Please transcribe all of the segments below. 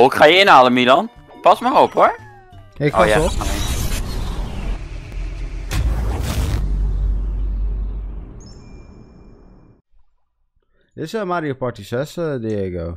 Oh, ik ga je inhalen, Milan. Pas maar op, hoor. Ik ga op. Dit is Mario Party 6, Diego.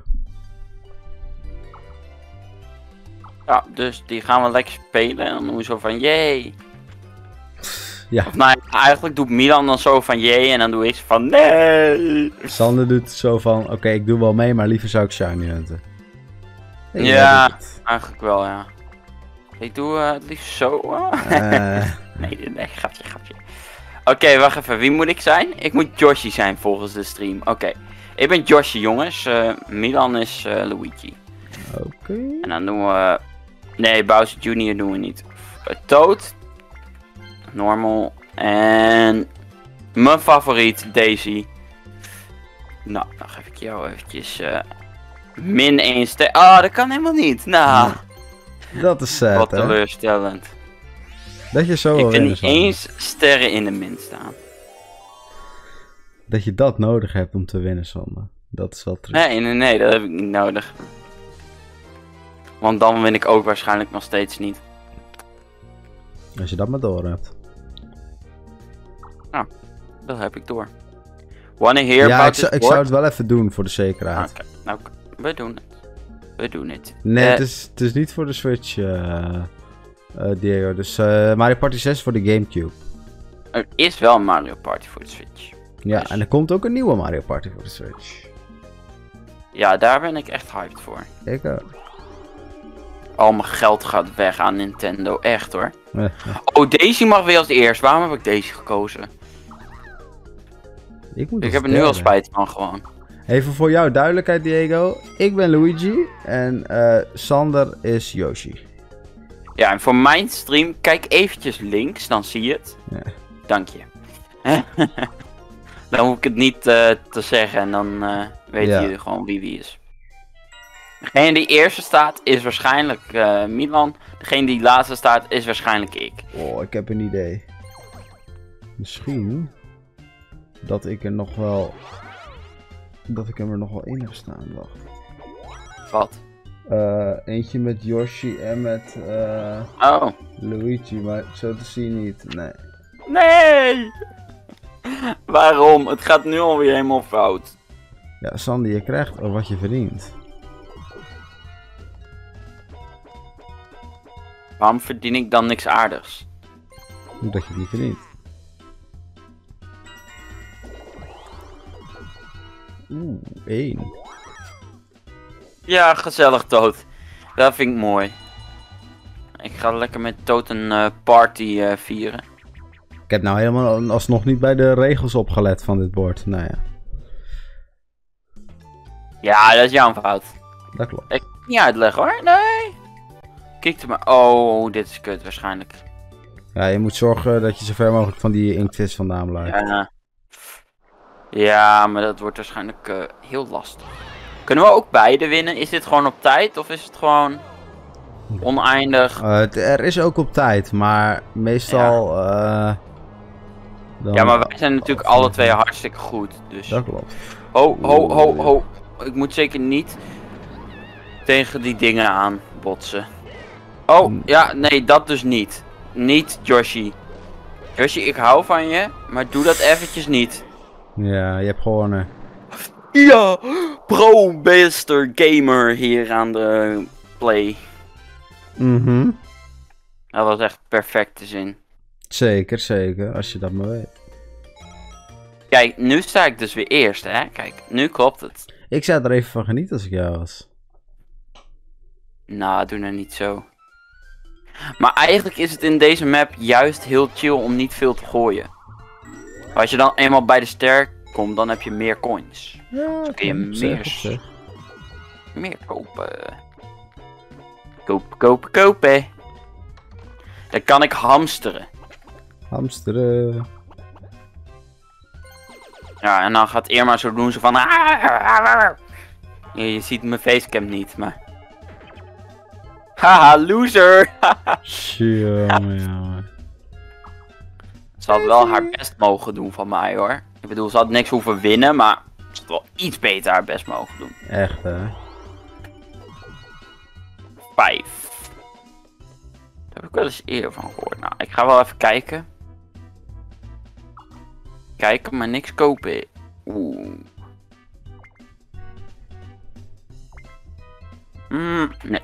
Ja, dus die gaan we lekker spelen. En dan doen we zo van, yay. Ja. Of nou, eigenlijk doet Milan dan zo van, yay. En dan doe ik van, nee. Sander doet zo van, oké, ik doe wel mee, maar liever zou ik Shiny hunten. Ja, eigenlijk wel, ja. Ik doe het liefst zo. Nee, grapje. Oké, wacht even. Wie moet ik zijn? Ik moet Yoshi zijn volgens de stream. Oké. Ik ben Yoshi, jongens. Milan is Luigi. Oké. En dan doen we... Nee, Bowser Jr. doen we niet. Toad. Normal. En... Mijn favoriet, Daisy. Nou, dan geef ik jou eventjes... min 1 ster... Ah, dat kan helemaal niet. Nou... Dat is sad, wat teleurstellend. Dat je zo ik wil vind winnen, niet eens sterren in de min staan. Dat je dat nodig hebt om te winnen, Sander. Dat is wel terug. Nee, dat heb ik niet nodig. Want dan win ik ook waarschijnlijk nog steeds niet. Als je dat maar door hebt. Nou, dat heb ik door. Wanna hear ja, about ik zou het wel even doen voor de zekerheid. Oké, nou, we doen het. We doen het. Nee, het is niet voor de Switch, Diego. Dus Mario Party 6 voor de Gamecube. Er is wel een Mario Party voor de Switch. Ja, Dus... en er komt ook een nieuwe Mario Party voor de Switch. Ja, daar ben ik echt hyped voor. Ik ook. Al mijn geld gaat weg aan Nintendo, echt hoor. Oh, Daisy mag weer als eerst. Waarom heb ik Daisy gekozen? Ik heb er nu al spijt van gewoon. Even voor jouw duidelijkheid, Diego. Ik ben Luigi en Sander is Yoshi. Ja, en voor mijn stream, kijk eventjes links, dan zie je het. Ja. Dank je. Dan hoef ik het niet te zeggen en dan weten jullie gewoon wie is. Degene die eerste staat is waarschijnlijk Milan. Degene die laatste staat is waarschijnlijk ik. Oh, ik heb een idee. Misschien dat ik er nog wel... Dat ik hem er nog wel in heb staan, wacht. Wat? Eentje met Yoshi en met Luigi, maar zo te zien niet, nee. Nee! Waarom? Het gaat nu alweer helemaal fout. Ja, Sandy, je krijgt wat je verdient. Waarom verdien ik dan niks aardigs? Omdat je het niet verdient. Oeh, 1. Ja, gezellig Toad. Dat vind ik mooi. Ik ga lekker met Toad een party vieren. Ik heb nou helemaal alsnog niet bij de regels opgelet van dit bord. Nou ja. Ja, dat is jouw fout. Dat klopt. Ik kan het niet uitleggen hoor, nee. Kijk er maar. Oh, dit is kut waarschijnlijk. Ja, je moet zorgen dat je zo ver mogelijk van die inktvis vandaan blijft. Ja. Ja, maar dat wordt waarschijnlijk heel lastig. Kunnen we ook beide winnen? Is dit gewoon op tijd of is het gewoon oneindig? Er is ook op tijd, maar meestal... Ja, maar wij zijn natuurlijk alle twee hartstikke goed, dus... Dat klopt. Ho. Ik moet zeker niet tegen die dingen aan botsen. Oh, ja, nee, dat dus niet. Niet Yoshi. Yoshi, ik hou van je, maar doe dat eventjes niet. Ja, je hebt gewonnen. Ja, pro-bester gamer hier aan de play. Dat was echt perfecte zin. Zeker, als je dat maar weet. Kijk, nu sta ik dus weer eerst, hè. Kijk, nu klopt het. Ik zou er even van genieten als ik jou was. Nou, doe nou niet zo. Maar eigenlijk is het in deze map juist heel chill om niet veel te gooien. Als je dan eenmaal bij de ster komt, dan heb je meer coins. Ja, dan kun je meer kopen. Kopen. Dan kan ik hamsteren. Hamsteren. Ja, en dan gaat Irma zo doen, zo van... Je ziet mijn facecam niet, maar... Haha, loser! Jongen. Ze had wel haar best mogen doen van mij, hoor. Ik bedoel, ze had niks hoeven winnen, maar... Ze had wel iets beter haar best mogen doen. Echt, hè? 5. Daar heb ik wel eens eerder van gehoord. Nou, ik ga wel even kijken. Kijken, maar niks kopen. Oeh. Nee.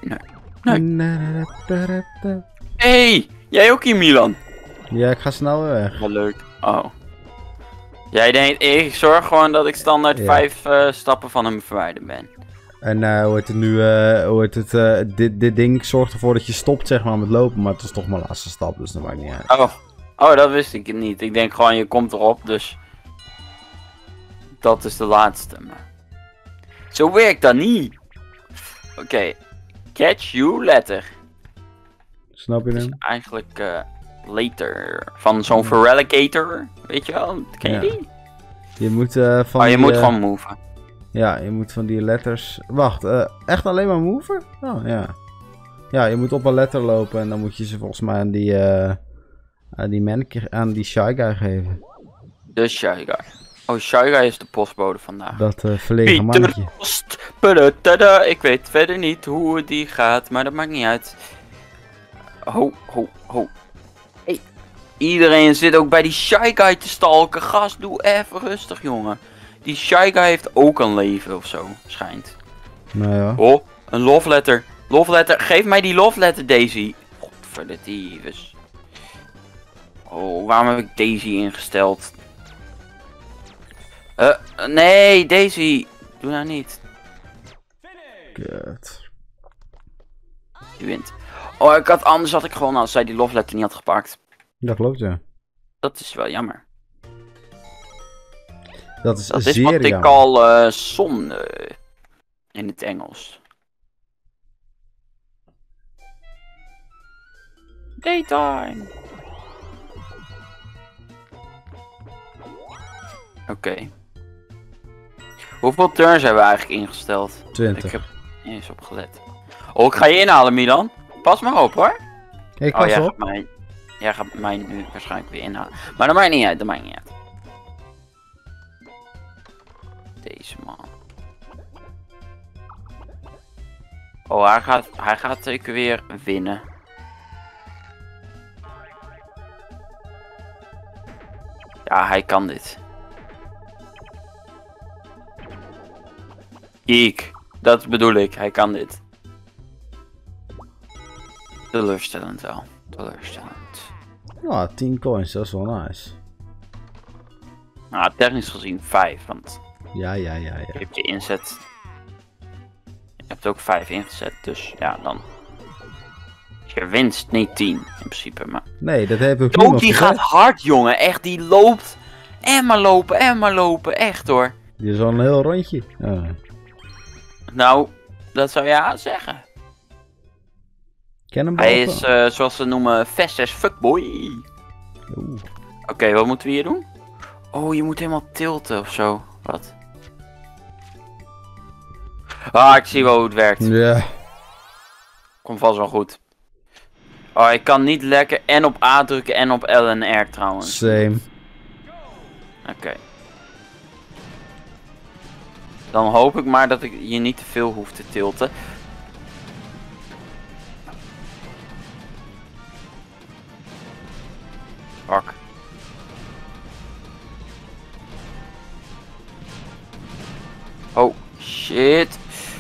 Hey, jij ook hier, Milan? Ja, ik ga snel weer weg. Wel leuk. Oh. Jij denkt, ik zorg gewoon dat ik standaard 5 stappen van hem verwijderd ben. En hoe heet het nu, dit ding zorgt ervoor dat je stopt zeg maar met lopen, maar het is toch mijn laatste stap, dus dat maakt niet uit. Oh, dat wist ik niet. Ik denk gewoon, je komt erop, dus dat is de laatste. Maar zo werkt dat niet. Oké. Catch you later. Snap je Dus hem? eigenlijk later. Van zo'n Feraligator, weet je wel? Ken je die? Je moet je moet gewoon moven. Ja, je moet van die letters... Wacht, echt alleen maar moven? Oh, ja. Ja, je moet op een letter lopen en dan moet je ze volgens mij aan die Shy Guy geven. De Shy Guy. Oh, Shy Guy is de postbode vandaag. Dat verlegen mannetje. Post. Ik weet verder niet hoe die gaat, maar dat maakt niet uit. Ho. Hey. Iedereen zit ook bij die Shy Guy te stalken. Gast, doe even rustig, jongen. Die Shy Guy heeft ook een leven of zo, schijnt. Nou ja. Oh, een love letter. Love letter. Geef mij die love letter, Daisy. Godverdomme. Oh, waarom heb ik Daisy ingesteld? Nee, Daisy. Doe nou niet. Kut. Je wint. Oh, anders had ik gewonnen als zij die love letter niet had gepakt. Dat klopt, ja. Dat is wel jammer. Dat is Dat zeer is wat jammer. ik al zonde in het Engels. Daytime. Oké. Hoeveel turns hebben we eigenlijk ingesteld? 20. Ik heb niet eens op gelet. Oh, ik ga je inhalen, Milan. Pas maar op, hoor. Ik pas op. Jij gaat mij nu waarschijnlijk weer inhalen. Maar dat maakt niet uit, Deze man. Oh, hij gaat zeker weer winnen. Ja, hij kan dit. Dat bedoel ik, hij kan dit. Teleurstellend wel. Teleurstellend. Ja, 10 coins, dat is wel nice. Nou, technisch gezien 5, want Ja. je hebt je inzet. Je hebt ook 5 ingezet, dus ja, dan. Je winst niet 10 in principe, maar. Nee, dat heeft ook Toad niemand die gezegd. gaat hard, jongen. Echt, die loopt. En maar lopen. Echt hoor. Die is al een heel rondje. Ja. Nou, dat zou je zeggen. Ken hem Hij boven? is, zoals ze noemen, fast as fuckboy. Oké, wat moeten we hier doen? Oh, je moet helemaal tilten of zo. Wat? Ah, ik zie wel hoe het werkt. Ja. Komt vast wel goed. Oh, ik kan niet lekker en op A drukken en op L en R trouwens. Same. Oké. Dan hoop ik maar dat ik je niet te veel hoef te tilten. Fuck. Oh, shit.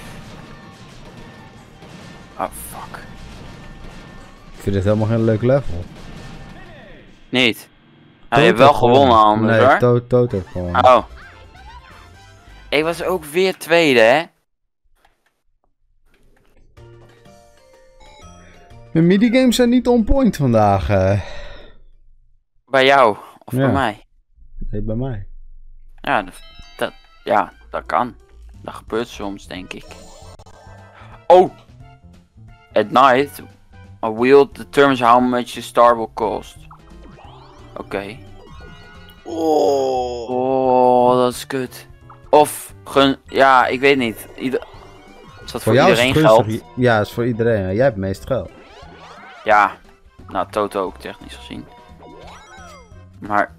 Oh, fuck. Ik vind het helemaal geen leuk level. Niet. Hij heeft wel gewonnen anders, hoor. Nee, Toad heeft gewonnen. Oh. Ik was ook weer tweede, hè? Mijn minigames zijn niet on point vandaag. Bij jou. Of Ja. bij mij. Nee, bij mij. Ja, dat kan. Dat gebeurt soms, denk ik. Oh! At night, a wheel determines how much the star will cost. Oké. Oh, dat is kut. Of, ja, ik weet niet. Is dat voor iedereen is het geld? gunstig. Ja, dat is voor iedereen. Jij hebt het meest geld. Ja. Nou, Toto ook, technisch gezien. Maar...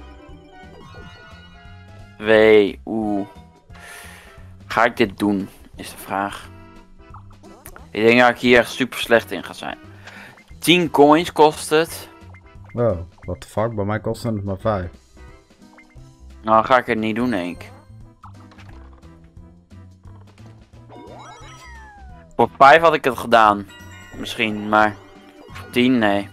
Ga ik dit doen? is de vraag. Ik denk dat ik hier echt super slecht in ga zijn. 10 coins kost het. Wow, what the fuck? Bij mij kost het maar 5. Nou, dan ga ik het niet doen, denk ik. Voor 5 had ik het gedaan. Misschien, maar voor 10 nee.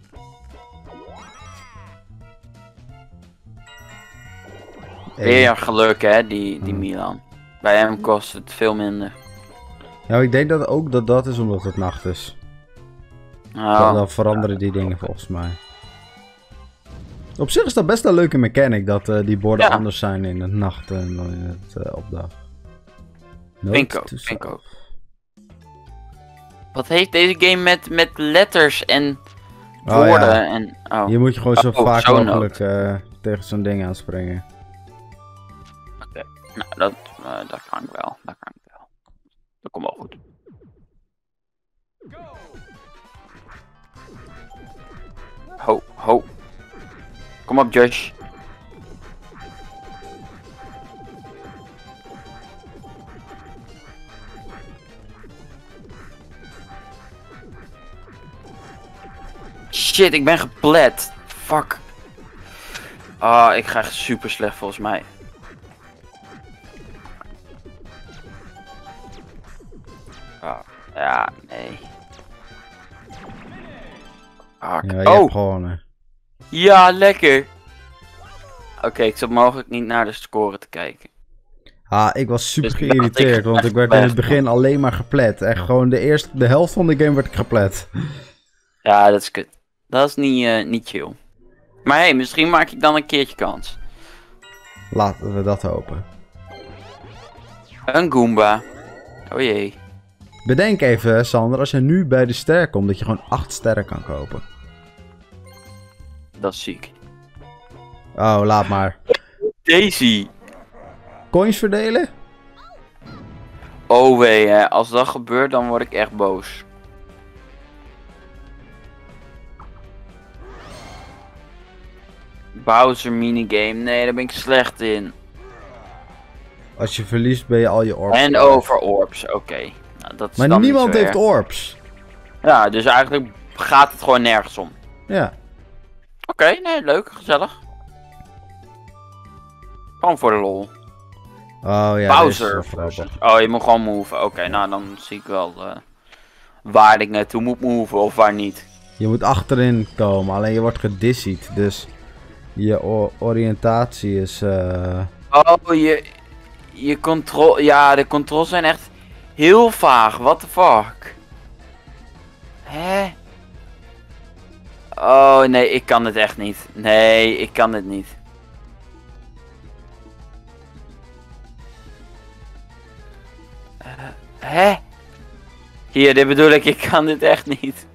Weer geluk hè, die Milan. Bij hem kost het veel minder. Ja, ik denk dat ook dat is omdat het nacht is. Nou, Dan veranderen die dingen volgens mij. Op zich is dat best een leuke mechanic, dat die borden anders zijn in het nacht en dan in het opdag. Vind ik ook. Wat heeft deze game met letters en woorden? Ja. En, Hier moet je gewoon zo vaak zo mogelijk tegen zo'n ding aanspringen. Oké, nou dat kan ik wel. Dat komt wel goed. Ho. Kom op, Josh. Shit, ik ben geplet. Fuck. Ah, ik ga echt super slecht volgens mij. Ja, nee. Ja, je hebt gewonnen. Ja, lekker. Oké, ik zat mogelijk niet naar de score te kijken. Ik was super Dus geïrriteerd, want ik werd in het begin alleen maar geplet. Echt gewoon de helft van de game werd ik geplet. Ja, dat is kut. Dat is niet chill. Maar hey, misschien maak ik dan een keertje kans. Laten we dat hopen. Een Goomba. Oh jee. Bedenk even, Sander, als je nu bij de ster komt, dat je gewoon 8 sterren kan kopen. Dat is ziek. Oh, laat maar. Daisy. Coins verdelen? Oh wee, hè. Als dat gebeurt, dan word ik echt boos. Bowser minigame. Nee, daar ben ik slecht in. Als je verliest, ben je al je orbs. En over orbs, oké. Nou, dat is maar dan niemand niet zo heeft erg. orbs. Ja, dus eigenlijk gaat het gewoon nergens om. Ja. Oké, nee, leuk, gezellig. Gewoon voor de lol. Oh ja, Bowser versus. Oh, je moet gewoon moven. Oké, nou dan zie ik wel waar ik naartoe moet moven of waar niet. Je moet achterin komen, alleen je wordt gedisseed, dus je oriëntatie is... Oh, je controle... Ja, de controls zijn echt heel vaag. What the fuck? Hè? Oh, nee, ik kan het echt niet. Nee, ik kan het niet. Hè? Hier, dit bedoel ik kan dit echt niet.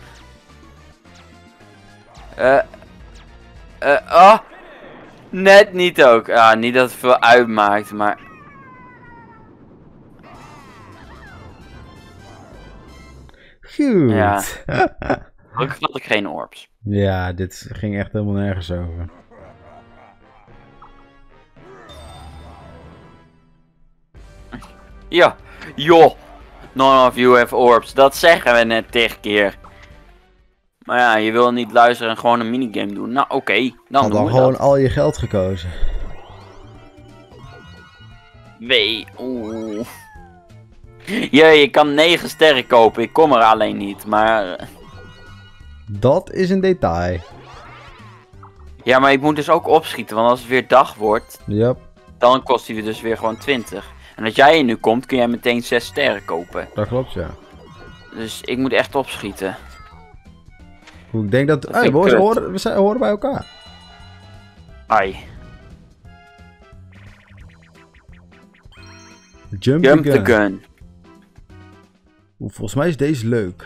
Oh! Net niet ook. Ah, niet dat het veel uitmaakt, maar... Goed. Ja. Gelukkig had ik geen orbs. Ja, dit ging echt helemaal nergens over. Ja, joh. None of you have orbs. Dat zeggen we net 10 keer. Maar ja, je wil niet luisteren en gewoon een minigame doen. Nou, oké. Dan doen we gewoon dat. al je geld gekozen. Wee. Oeh. Ja, je kan 9 sterren kopen. Ik kom er alleen niet, maar... Dat is een detail. Ja, maar ik moet dus ook opschieten. Want als het weer dag wordt, Yep. dan kost hij dus weer gewoon 20. En als jij hier nu komt, kun jij meteen 6 sterren kopen. Dat klopt, ja. Dus ik moet echt opschieten. Ik denk dat... Dat Hey, vind ik boys, kut. we horen bij elkaar. Ai. Jump the gun. Volgens mij is deze leuk.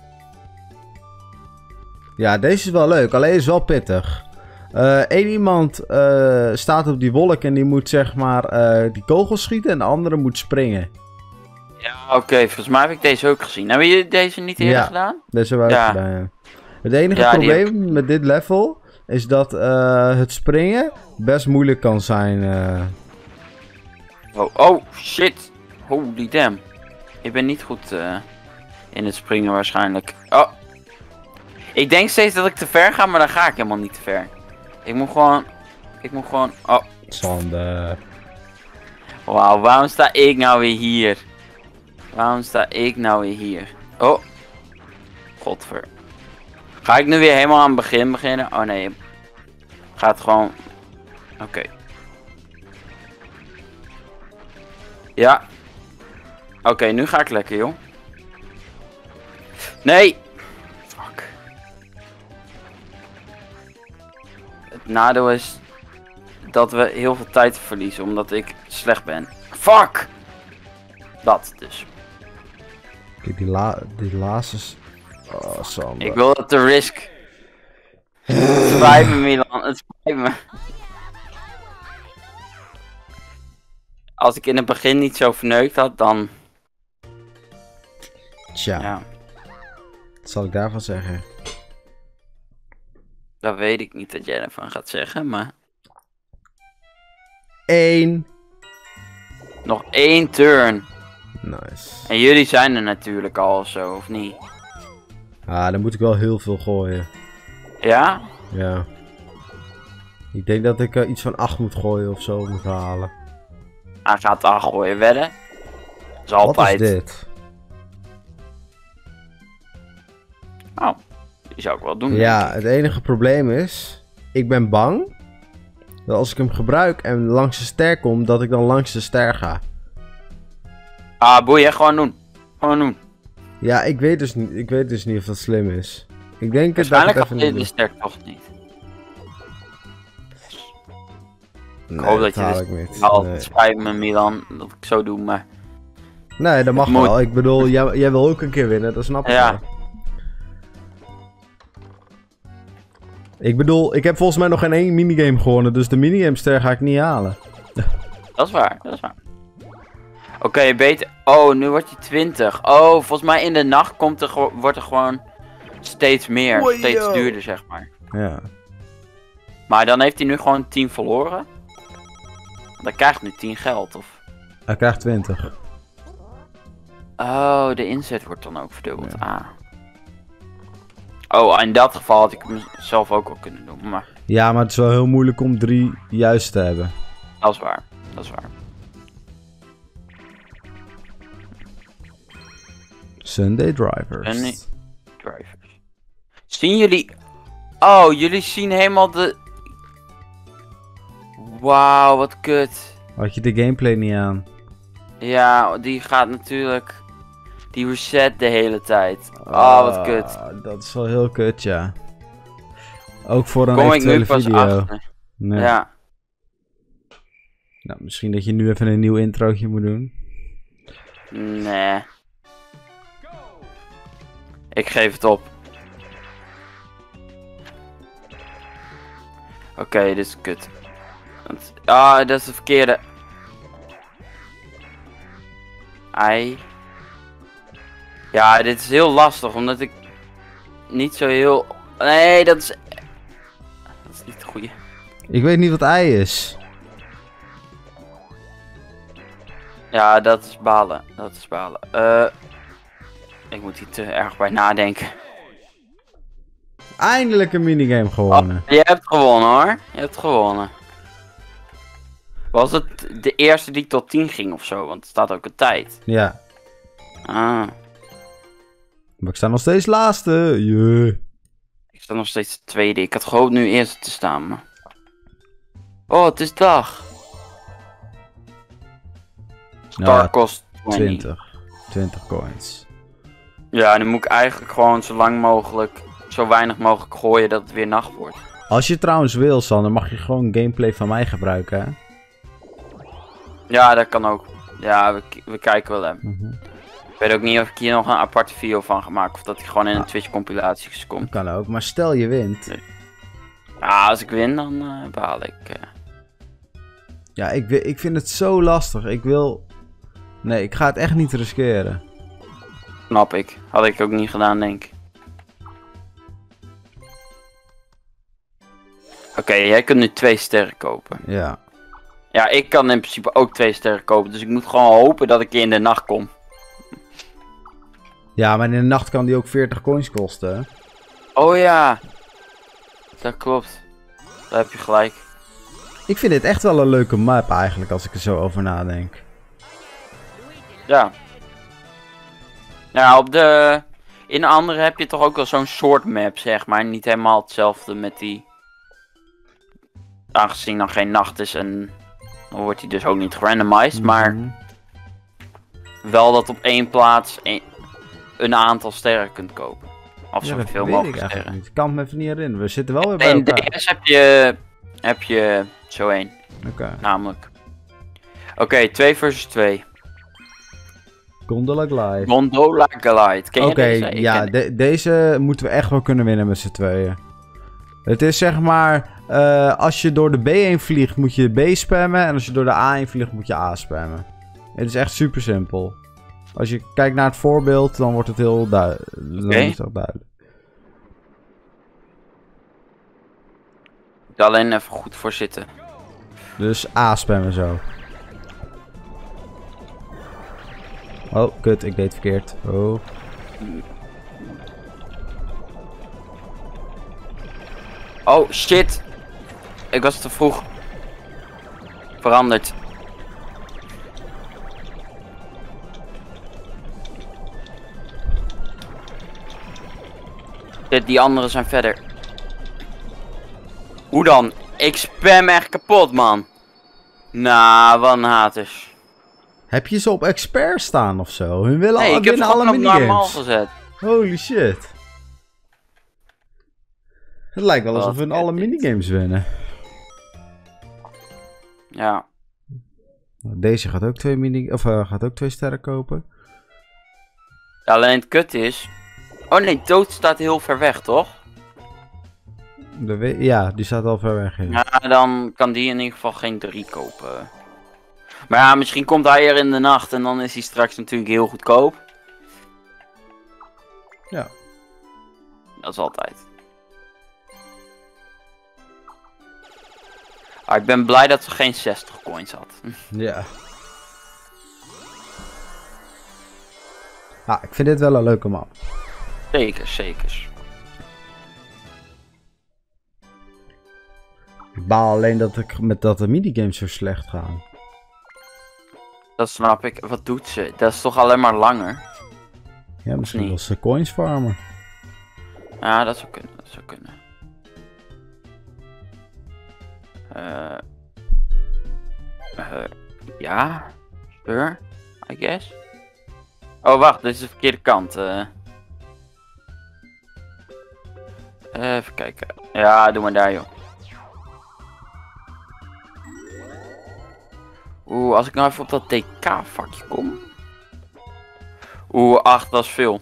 Ja, deze is wel leuk. Alleen is wel pittig. Eén iemand staat op die wolk en die moet zeg maar die kogels schieten en de andere moet springen. Ja, oké. Volgens mij heb ik deze ook gezien. Hebben jullie deze niet eerder gedaan? Deze hebben we ook gedaan, ja. Het enige probleem met dit level is dat het springen best moeilijk kan zijn. Oh, shit. Holy damn. Ik ben niet goed in het springen waarschijnlijk. Oh. Ik denk steeds dat ik te ver ga, maar dan ga ik helemaal niet te ver. Ik moet gewoon... Oh. Sander. Wauw, waarom sta ik nou weer hier? Oh. Godver. Ga ik nu weer helemaal aan het begin beginnen? Oh nee. Gaat gewoon... Oké. Ja. Oké, nu ga ik lekker, joh. Nee. Fuck. Het nadeel is dat we heel veel tijd verliezen omdat ik slecht ben. Fuck. Dat dus. Kijk, die laatste... Oh, Sander. Ik wil dat de risk. Het spijt me, Milan. Het spijt me. Als ik in het begin niet zo verneukt had, dan... Tja. Ja, Wat zal ik daarvan zeggen? dat weet ik niet dat jij ervan gaat zeggen, maar... 1. Nog 1 turn. Nice. En jullie zijn er natuurlijk al of zo, of niet? Ah, dan moet ik wel heel veel gooien. Ja? Ja. Ik denk dat ik iets van 8 moet gooien of zo moet halen. Hij gaat al gooien, wedden. Dat is altijd. Wat is dit? Oh, die zou ik wel doen. Ja, het enige probleem is... Ik ben bang... dat als ik hem gebruik en langs de ster kom... dat ik dan langs de ster ga. Ah, boeien, gewoon doen. Gewoon doen. Ja, ik weet dus niet of dat slim is. Ik denk het dat Waarschijnlijk ik had even je niet de doe. sterk toch niet. Nee, Ik hoop dat je haal dus ik niet. al Nee. spijt me, Milan, dat ik zo doe, maar... Nee, dat mag Moet. wel. Ik bedoel, jij wil ook een keer winnen, dat snap ik Ja. wel. Ik bedoel, ik heb volgens mij nog geen één minigame gewonnen, dus de minigame-ster ga ik niet halen. Dat is waar, dat is waar. Oké, beter. Oh, nu wordt hij 20. Oh, volgens mij in de nacht wordt er gewoon steeds meer. Wow. Steeds duurder, zeg maar. Ja. Maar dan heeft hij nu gewoon 10 verloren. Dan krijgt hij nu 10 geld, of... Hij krijgt 20. Oh, de inzet wordt dan ook verdubbeld. Ah. Oh, in dat geval had ik hem zelf ook al kunnen doen, maar... Ja, maar het is wel heel moeilijk om 3 juist te hebben. Dat is waar, dat is waar. Sunday Drivers. Sunday Drivers. Zien jullie... Oh, jullie zien helemaal de... Wauw, wat kut. Had je de gameplay niet aan? Ja, die gaat natuurlijk... Die reset de hele tijd. Oh, wat kut. Dat is wel heel kut, ja. Ook voor een Kom ik nu eventuele pas video. achter. Nee. Ja. Nou, misschien dat je nu even een nieuw introotje moet doen. Nee. Ik geef het op. Oké, dit is kut. Ah, dat is de verkeerde. Ai. Ja, dit is heel lastig, omdat ik niet zo heel... Nee, dat is niet de goede. Ik weet niet wat ei is. Ja, dat is balen. Dat is balen. Ik moet hier te erg bij nadenken. Eindelijk een minigame gewonnen. Oh, je hebt gewonnen hoor. Je hebt gewonnen. Was het de eerste die tot 10 ging of zo? Want er staat ook een tijd. Ja. Ah, Maar ik sta nog steeds laatste. Yeah. ik sta nog steeds tweede. Ik had gehoopt nu eerste te staan. Maar... Oh, het is dag. Star Ja, kost 20. 20 coins. Ja, dan moet ik eigenlijk gewoon zo lang mogelijk, zo weinig mogelijk gooien dat het weer nacht wordt. Als je trouwens wil, Sander, mag je gewoon gameplay van mij gebruiken, hè? Ja, dat kan ook. Ja, we kijken wel even. Mhm. Ik weet ook niet of ik hier nog een aparte video van ga maken. Of dat ik gewoon in een Twitch compilatie komt. Kan ook, maar stel je wint. Ja, als ik win, dan behaal ik. Ja, ik vind het zo lastig. Ik wil... Nee, ik ga het echt niet riskeren. Snap ik. Had ik ook niet gedaan, denk ik. Oké, jij kunt nu 2 sterren kopen. Ja. Ja, ik kan in principe ook 2 sterren kopen. Dus ik moet gewoon hopen dat ik in de nacht kom. Ja, maar in de nacht kan die ook 40 coins kosten. Hè? Oh ja. Dat klopt. Daar heb je gelijk. Ik vind dit echt wel een leuke map eigenlijk, als ik er zo over nadenk. Ja. Ja, in de andere heb je toch ook wel zo'n soort map, zeg maar. Niet helemaal hetzelfde met die... Aangezien dan geen nacht is en... Dan wordt hij dus ook niet gerandomized, maar... Wel dat op één plaats een aantal sterren kunt kopen. Of Ja, dat zoveel weet mogelijk ik eigenlijk sterren. niet. Ik kan me even niet herinneren. We zitten wel weer bij In elkaar. DS heb je zo één. Oké. Namelijk. Oké, 2 versus 2. Gondola Glide. Gondola Glide. Ken je Oké, deze? Ik ja, ken deze moeten we echt wel kunnen winnen met z'n tweeën. Het is zeg maar, als je door de B heen vliegt moet je B spammen. En als je door de A heen vliegt moet je A spammen. Het is echt super simpel. Als je kijkt naar het voorbeeld, dan wordt het heel duidelijk. Dan is het ook duidelijk. er alleen even goed voor zitten. Dus A spammen zo. Oh, kut, ik deed het verkeerd. Oh. Oh, shit. Ik was te vroeg. Veranderd. Die anderen zijn verder. Hoe dan? Ik spam echt kapot, man. Nou, wat een haters. Heb je ze op expert staan of zo? Hun willen Nee, ik heb ze winnen alle gewoon op normaal minigames. gezet. Holy shit. Het lijkt wel alsof Wat hun alle kut dit. minigames winnen. Ja. Deze gaat ook gaat ook 2 sterren kopen. Ja, alleen het kut is... Oh nee, dood staat heel ver weg, toch? Ja, die staat al ver weg. Ja, dan kan die in ieder geval geen 3 kopen. Maar ja, misschien komt hij er in de nacht en dan is hij straks natuurlijk heel goedkoop. Ja. Dat is altijd. Ah, ik ben blij dat ze geen 60 coins had. Ja. Ah, ik vind dit wel een leuke map. Zeker, zeker. Ik baal alleen dat de minigames zo slecht gaan. Dat snap ik. Wat doet ze? Dat is toch alleen maar langer? Ja, misschien niet? wil ze coins farmen. Ja, dat zou kunnen. Dat zou kunnen. Ja. Sure. I guess. Oh, wacht. Dit is de verkeerde kant. Even kijken. Ja, doe maar daar, joh. Oeh, als ik nou even op dat TK-vakje kom. Oeh, 8, dat is veel.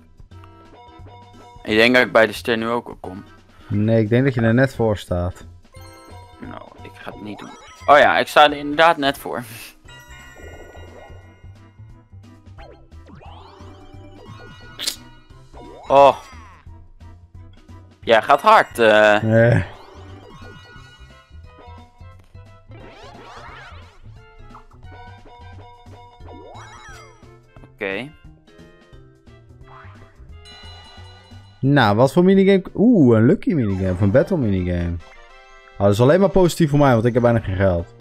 Ik denk dat ik bij de ster nu ook al kom. Nee, ik denk dat je er net voor staat. Nou, ik ga het niet doen. Oh ja, ik sta er inderdaad net voor. Oh. Ja, gaat hard. Oké. Nou, wat voor minigame? Oeh, een lucky minigame. Of een battle minigame. Oh, dat is alleen maar positief voor mij, want ik heb bijna geen geld.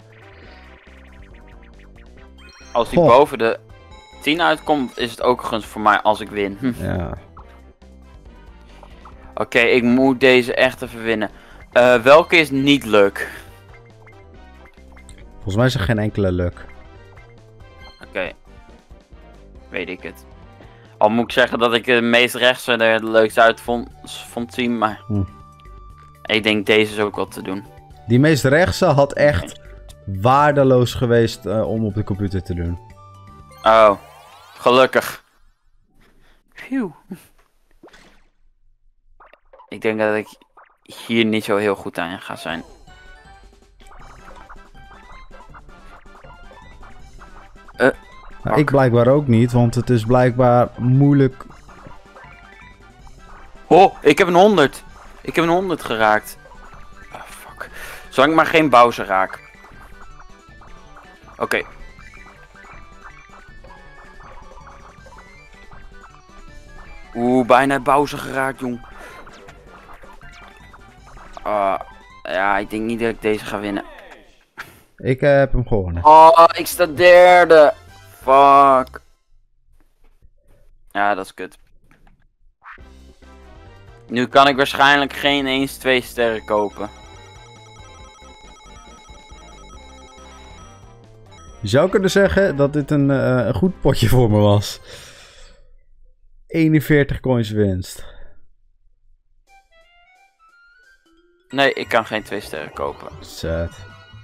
Als die Goh. boven de 10 uitkomt, is het ook gunstig voor mij als ik win. Ja. Oké, ik moet deze echt even winnen. Welke is niet leuk? Volgens mij is er geen enkele luck. Oké. Weet ik het. Al moet ik zeggen dat ik de meest rechtse er het leukst uit vond zien, maar... Ik denk deze is ook wel te doen. Die meest rechtse had echt waardeloos geweest om op de computer te doen. Oh, gelukkig. Phew. Ik denk dat ik hier niet zo heel goed aan ga zijn. Nou, ik blijkbaar ook niet, want het is blijkbaar moeilijk. Oh, ik heb een 100. Ik heb een 100 geraakt. Oh, fuck. Zolang ik maar geen Bowser raak. Oké. Oeh, bijna Bowser geraakt, jong. Ja, ik denk niet dat ik deze ga winnen. Ik heb hem gewonnen. Oh, ik sta derde. Fuck. Ja, dat is kut. Nu kan ik waarschijnlijk geen eens 2 sterren kopen. Je zou kunnen zeggen dat dit een goed potje voor me was. 41 coins winst. Nee, ik kan geen 2 sterren kopen. Zet.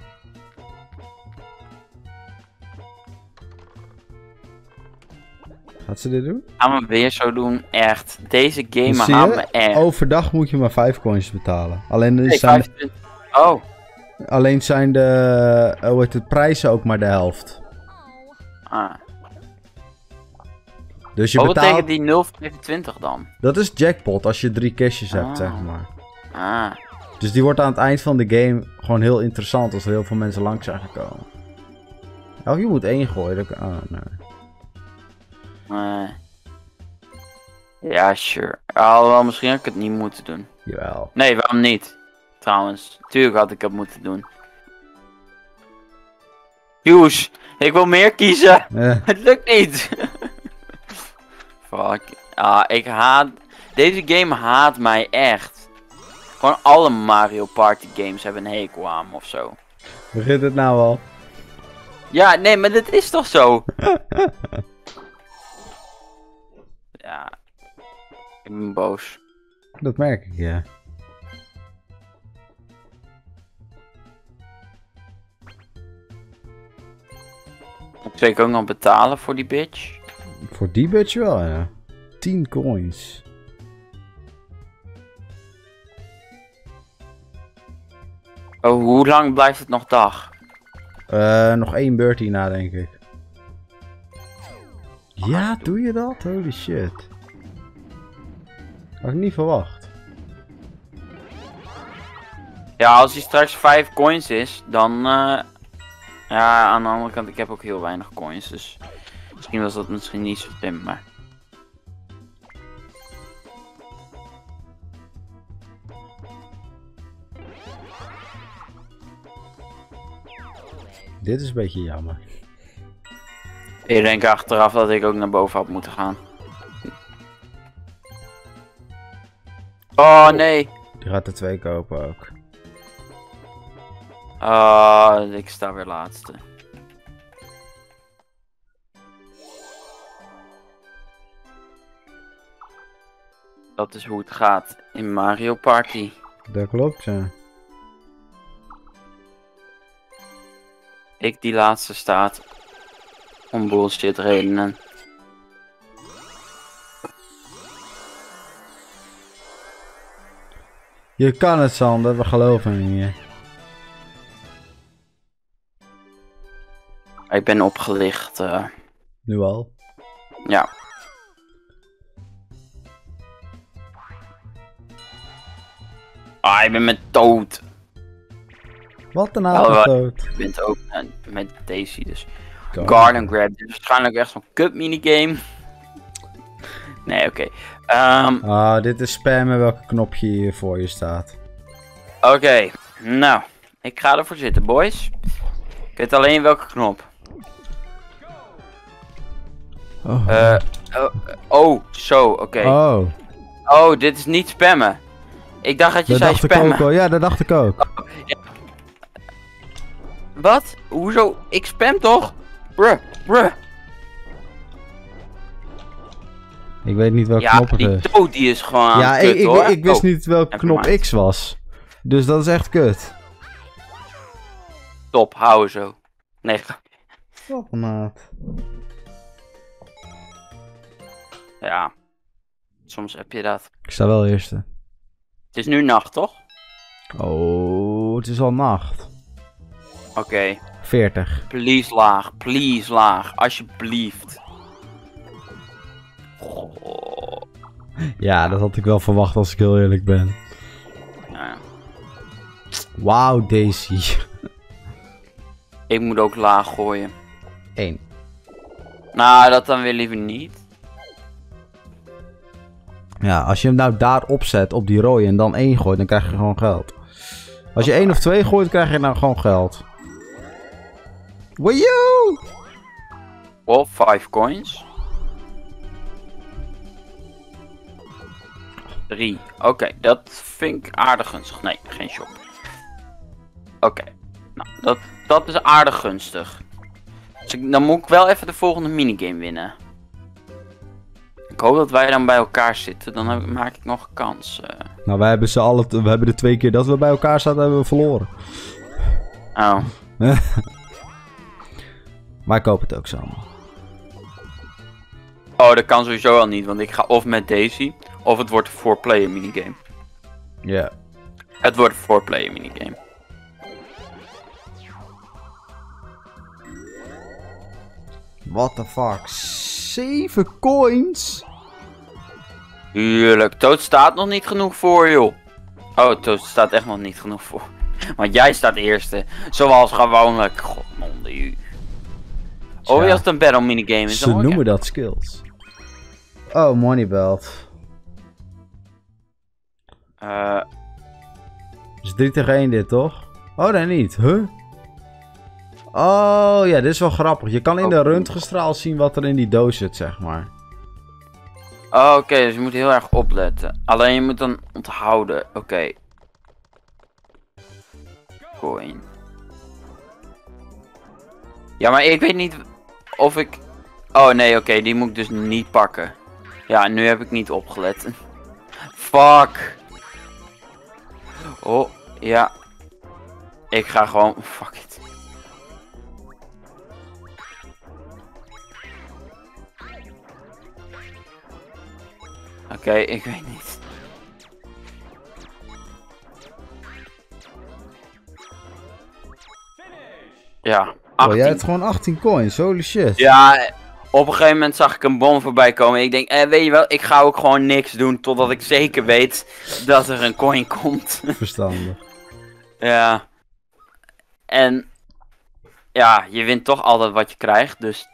Gaat ze dit doen? Gaan we weer zo doen, echt. Deze game Zie haalt je? me echt. Overdag moet je maar 5 coins betalen. Alleen, Nee, 25. Oh, alleen zijn de hoe heet het, prijzen ook maar de helft. Dus je wat betaalt... betekent die 0,25 dan? Dat is jackpot als je 3 cashjes hebt, zeg maar. Ah, Dus die wordt aan het eind van de game gewoon heel interessant als er heel veel mensen langs zijn gekomen. Of je moet 1 gooien. Dat... Oh, nee. Ja, sure. Alhoewel, misschien had ik het niet moeten doen. Jawel. Nee, waarom niet? Trouwens, tuurlijk had ik het moeten doen. Joes, ik wil meer kiezen. Het lukt niet. Fuck. Ik haat... Deze game haat mij echt. Gewoon alle Mario Party games hebben een hekel aan me of zo. Begint het nou al? Ja, nee, maar dit is toch zo? Ja. Ik ben boos. Dat merk ik, ja. Moet ik ook nog betalen voor die bitch? Voor die bitch wel, ja. 10 coins. Oh, hoe lang blijft het nog dag? Nog 1 beurt hierna, denk ik. Ja, doe je dat? Holy shit. Had ik niet verwacht. Ja, als hij straks 5 coins is, dan... Ja, aan de andere kant, ik heb ook heel weinig coins, dus... Misschien was dat misschien niet zo slim, maar... Dit is een beetje jammer. Ik denk achteraf dat ik ook naar boven had moeten gaan. Oh, nee! Die gaat er 2 kopen ook. Ik sta weer laatste. Dat is hoe het gaat in Mario Party. Dat klopt, ja. Ik die laatste staat. Om bullshit redenen. Je kan het, Sander. We geloven in je. Ik ben opgelicht. Nu al? Ja. Ik ben met Toad. Wat een autodood. Ik ben het ook met Daisy, dus. Garden Grab. Dit is waarschijnlijk echt zo'n kut minigame. Nee, oké. Dit is spammen welke knopje hier voor je staat. Oké, nou. Ik ga ervoor zitten, boys. Ik weet alleen welke knop. Zo, oké. Oh, dit is niet spammen. Ik dacht dat je zei spammen. Ja, dat dacht ik ook. Ja. Wat? Hoezo? Ik spam toch? Bruh. Ik weet niet welke knop het is. Ja, die Toad die is gewoon ja, kut, hoor. Ik wist niet welke knop X was. Dus dat is echt kut. Top, hou zo. Nee, wat maat. Ja. Soms heb je dat. Ik sta wel eerste. Het is nu nacht, toch? Oh, het is al nacht. Oké. 40. Please laag, alsjeblieft. Ja, dat had ik wel verwacht als ik heel eerlijk ben. Ja. Wauw, Daisy. Ik moet ook laag gooien. 1. Nou, dat dan weer liever niet. Ja, als je hem nou daar opzet op die rode en dan 1 gooit, dan krijg je gewoon geld. Als je 1 of 2 gooit, krijg je nou gewoon geld. Woejoe! Of 5 coins. 3. Oké, dat vind ik aardig gunstig. Nee, geen shop. Oké. Nou, dat is aardig gunstig. Dus dan moet ik wel even de volgende minigame winnen. Ik hoop dat wij dan bij elkaar zitten. Dan maak ik nog een kans. Nou, wij hebben we hebben de 2 keer dat we bij elkaar zaten, hebben we verloren. Oh. Maar ik hoop het ook zo. Oh, dat kan sowieso al niet. Want ik ga of met Daisy, of het wordt een 4-player minigame. Ja. Het wordt een 4-player minigame. What the fuck? 7 coins? Tuurlijk, Toad staat nog niet genoeg voor, joh. Oh, Toad staat echt nog niet genoeg voor. Want jij staat eerste. Zoals gewoonlijk. God, onder u. Oh, als het een battle minigame is. Ze noemen dat skills. Oh, money belt. is 3 tegen 1 dit, toch? Oh, nee, niet. Huh? Oh, ja, dit is wel grappig. Je kan in de röntgenstraal zien wat er in die doos zit, zeg maar. Oh, oké, dus je moet heel erg opletten. Alleen je moet dan onthouden. Oké. Coin. Ja, maar ik weet niet of ik... Oh, nee, oké, die moet ik dus niet pakken. Ja, nu heb ik niet opgelet. Fuck. Oh, ja. Ik ga gewoon... Fuck it. Oké, ik weet niet. Ja, 18. Oh, jij hebt gewoon 18 coins, holy shit. Ja, op een gegeven moment zag ik een bom voorbij komen. Ik denk, weet je wel, ik ga ook gewoon niks doen totdat ik zeker weet dat er een coin komt. Verstandig. Ja. En ja, je wint toch altijd wat je krijgt, dus...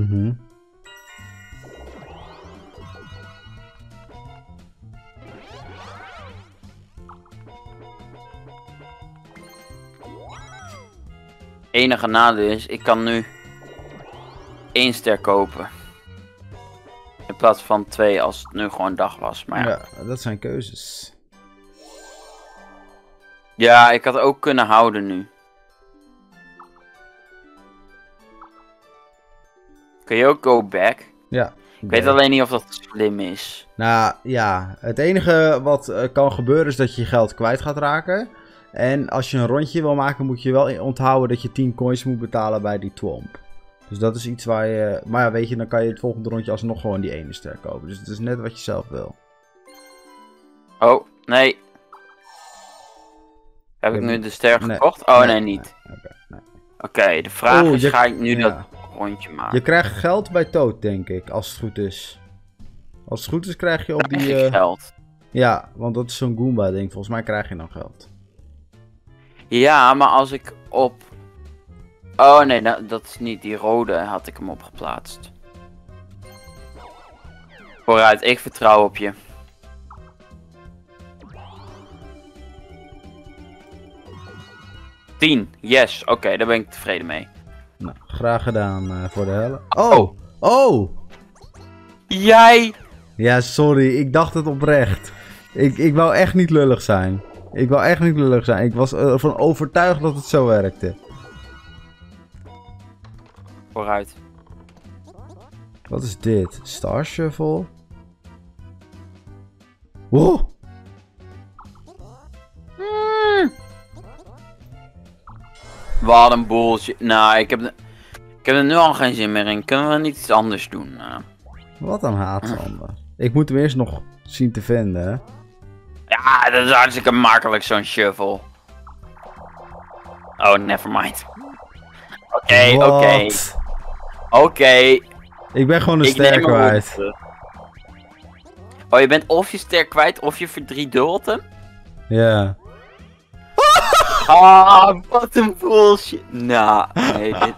Enige nadeel is, ik kan nu 1 ster kopen. In plaats van 2 als het nu gewoon dag was. Maar ja. Ja, dat zijn keuzes. Ja, ik had ook kunnen houden nu. Kun je ook go back? Ja. Ik weet alleen niet of dat slim is. Nou ja, het enige wat kan gebeuren is dat je je geld kwijt gaat raken. En als je een rondje wil maken moet je wel onthouden dat je 10 coins moet betalen bij die Twomp. Dus dat is iets waar je... Maar ja, weet je, dan kan je het volgende rondje alsnog gewoon die ene ster kopen. Dus het is net wat je zelf wil. Oh, nee. Heb ik nu de ster gekocht? Oh, nee, niet. Nee. Oké, de vraag is, ga ik nu dat rondje maken? Je krijgt geld bij Toad, denk ik, als het goed is. Als het goed is krijg je op die... Krijg ik geld? Ja, want dat is zo'n Goomba ding. Volgens mij krijg je dan geld. Ja, maar als ik op... Oh nee, dat is niet die rode, had ik hem opgeplaatst. Vooruit, ik vertrouw op je. $10, yes, oké, daar ben ik tevreden mee. Nou, graag gedaan voor de helle. Oh! Oh! Jij! Ja, sorry, ik dacht het oprecht. Ik wou echt niet lullig zijn. Ik was ervan overtuigd dat het zo werkte. Vooruit. Wat is dit? Star Shuffle? Wow! Wat een bullshit. Nou, ik heb er nu al geen zin meer in. Kunnen we niet iets anders doen? Wat een haatzonde. Ik moet hem eerst nog zien te vinden, hè? Ja, dat is hartstikke makkelijk, zo'n shuffle. Oh, nevermind. Oké. Ik ben gewoon een ster kwijt. Oh, je bent of je ster kwijt of je verdriedult hem? Ja. Ah, wat een bullshit. Nou. Nee, dit...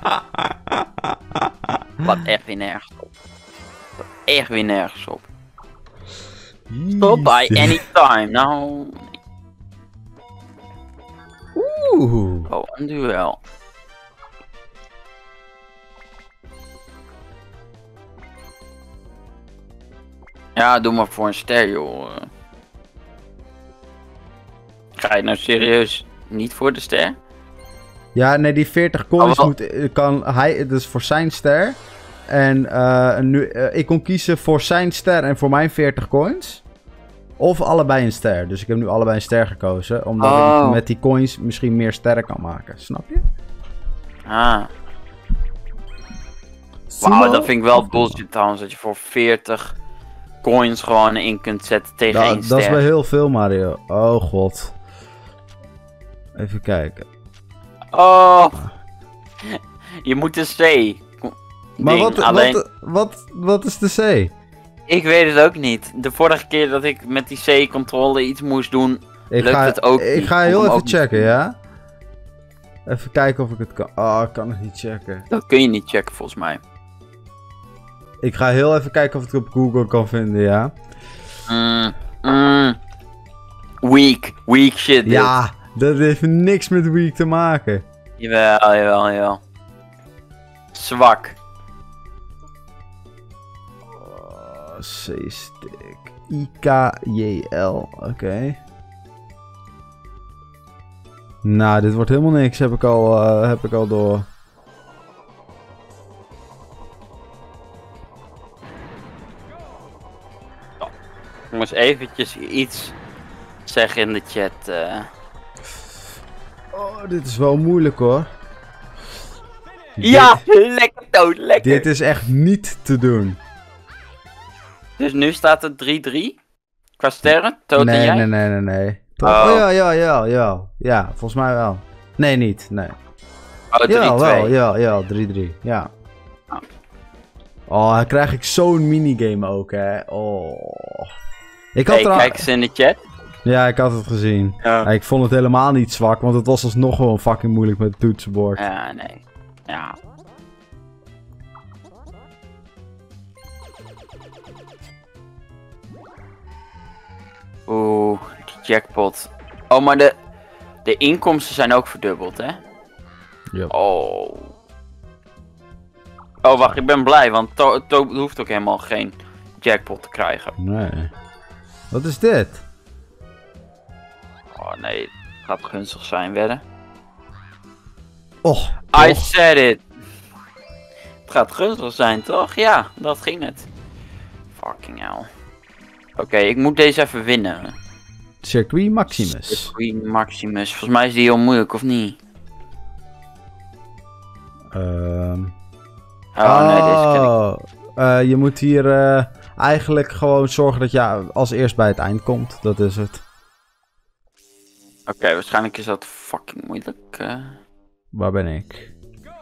Wat echt weer nergens op. Wat echt weer nergens op. Stop by any time. Nou... Oeh. Oh, een duel. Ja, doe maar voor een ster, joh. Ga je nou serieus niet voor de ster? Ja, nee, die 40 coins kan hij, dus voor zijn ster. En ik kon kiezen voor zijn ster en voor mijn 40 coins. Of allebei een ster. Dus ik heb nu allebei een ster gekozen. Omdat ik met die coins misschien meer sterren kan maken. Snap je? Ah. Wauw, dat vind ik wel bullshit trouwens. Dat je voor 40 coins gewoon in kunt zetten tegen 1 ster. Dat is wel heel veel, Mario. Oh god. Even kijken. Oh. Je moet de C. Maar Alleen... wat is de C? Ik weet het ook niet. De vorige keer dat ik met die C-controle iets moest doen, lukt het ook niet. Ik ga heel even checken, ja? Even kijken of ik het kan. Oh, ik kan het niet checken. Dat kun je niet checken volgens mij. Ik ga heel even kijken of ik het op Google kan vinden, ja? Weak shit dit. Ja, dat heeft niks met weak te maken. Jawel. Zwak. C-stick. IKJL. Oké. Nou, dit wordt helemaal niks, heb ik al door. Ik moest eventjes iets zeggen in de chat. Oh, dit is wel moeilijk hoor. Ja, lekker dood, lekker. Dit is echt niet te doen. Dus nu staat het 3-3? Qua sterren? Toot en jij? Nee. Oh. Ja, volgens mij wel. Nee, niet, nee. Oh, 3-2. Ja, 3-3, ja. Oh, dan krijg ik zo'n minigame ook, hè. Oh. Kijk eens in de chat. Ja, ik had het gezien. Ja. Ik vond het helemaal niet zwak, want het was alsnog gewoon fucking moeilijk met het toetsenbord. Ja, nee. Ja. Oeh, die jackpot. Oh, maar de inkomsten zijn ook verdubbeld, hè? Ja. Oh. Oh, wacht, ik ben blij, want To hoeft ook helemaal geen jackpot te krijgen. Nee. Wat is dit? Oh nee, het gaat gunstig zijn, wedden. Oh. I said it! Het gaat gunstig zijn, toch? Ja, dat ging het. Fucking hell. Oké, ik moet deze even winnen. Circuit Maximus. Circuit Maximus. Volgens mij is die heel moeilijk, of niet? Oh nee, deze ken ik. Je moet hier eigenlijk gewoon zorgen dat je als eerst bij het eind komt. Dat is het. Oké, waarschijnlijk is dat fucking moeilijk. Waar ben ik?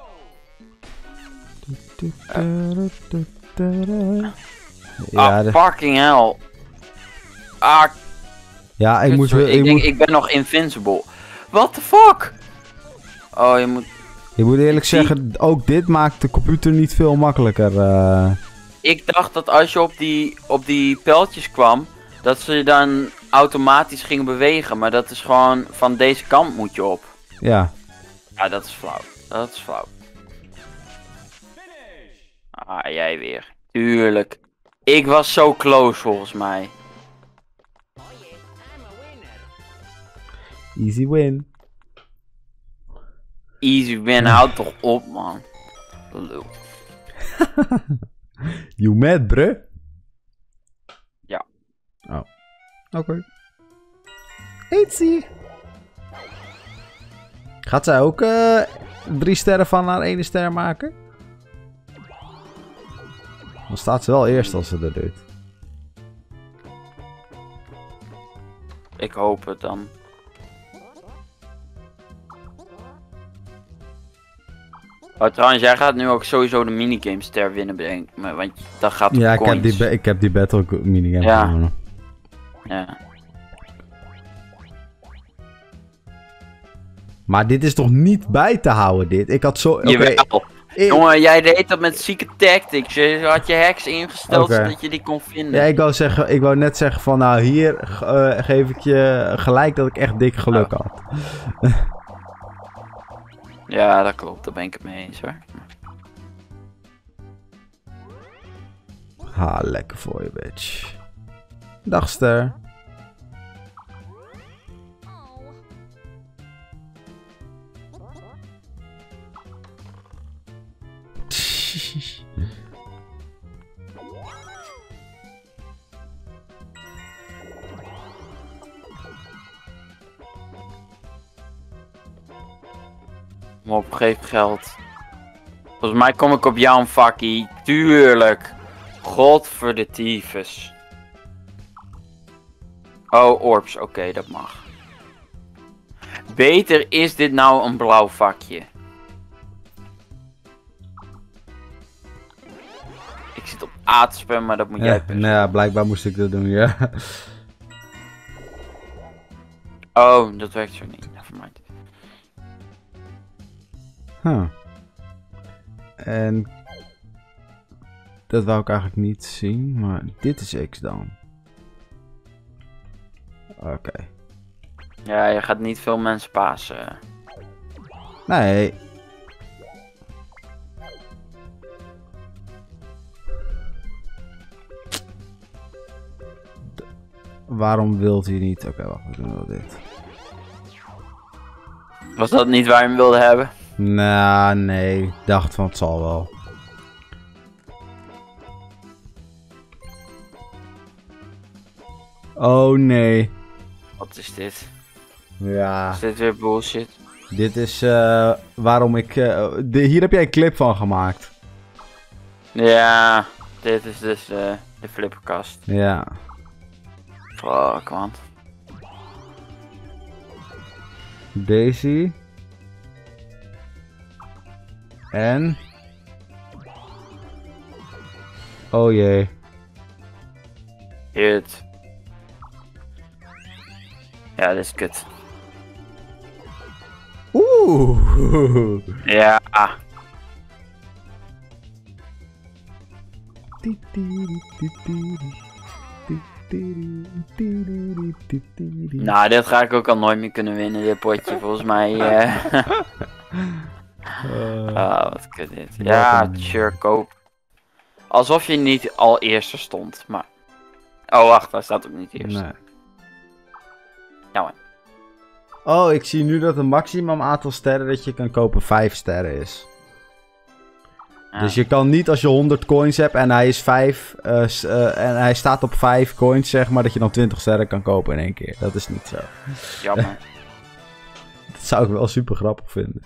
Ja, fucking hell. Ah, ja, ik ben nog invincible. What the fuck? Oh, je moet... Ik moet eerlijk zeggen, ook dit maakt de computer niet veel makkelijker. Ik dacht dat als je op die pijltjes kwam, dat ze dan automatisch gingen bewegen. Maar dat is gewoon, van deze kant moet je op. Ja. Ja, dat is flauw. Dat is flauw. Ah, jij weer. Tuurlijk. Ik was zo close volgens mij. Easy win. Easy win, houd toch op, man. Lul. You mad, bruh? Ja. Oh. Oké. Easy. Gaat zij ook 3 sterren van naar 1 ster maken? Dan staat ze wel eerst als ze dat doet. Ik hoop het dan. Oh, trouwens, jij gaat nu ook sowieso de minigame ster winnen, denk ik. Want dat gaat op coins. Ik heb die battle minigame gewonnen. Ja. Maar dit is toch niet bij te houden, dit? Ik had zo... Oké. Jawel. Jongen, jij deed dat met zieke tactics. Je had je hacks ingesteld zodat je die kon vinden. Ja, ik wou net zeggen van, nou hier geef ik je gelijk dat ik echt dik geluk had. Ja, dat klopt. Daar ben ik het mee eens hoor. Ha, lekker voor je, bitch. Dag, Ster. Kom op, geef geld. Volgens mij kom ik op jou een fakkie. Tuurlijk. God voor de tyfus. Oh, orbs. Oké, dat mag. Beter is dit nou een blauw vakje. Ik zit op A te spammen, maar dat moet jij Nou ja, blijkbaar moest ik dat doen, ja. Oh, dat werkt zo niet. Nevermind. En dat wou ik eigenlijk niet zien, maar dit is X dan. Oké. Ja, je gaat niet veel mensen pasen. Nee. Waarom wilt hij niet? Oké, wacht, we doen wel dit. Was dat niet waar je hem wilde hebben? Nou, nee. Ik dacht van het zal wel. Oh nee. Wat is dit? Ja. Is dit weer bullshit? Dit is waarom ik... hier heb jij een clip van gemaakt. Ja, dit is dus de flipperkast. Ja. Fuck man. Daisy. En... Oh jee. Kut. Ja, dit is kut. Oeh. Ja. Nou, dit ga ik ook al nooit meer kunnen winnen, dit potje, volgens mij. Wat kut dit. Ja, sure, koop. Alsof je niet al eerste stond, maar... Oh, wacht, hij staat ook niet eerst. Nee. Ja, man. Oh, ik zie nu dat het maximum aantal sterren dat je kan kopen 5 sterren is. Ja. Dus je kan niet als je 100 coins hebt en hij is 5 en hij staat op 5 coins, zeg maar, dat je dan 20 sterren kan kopen in één keer. Dat is niet zo. Jammer. Dat zou ik wel super grappig vinden.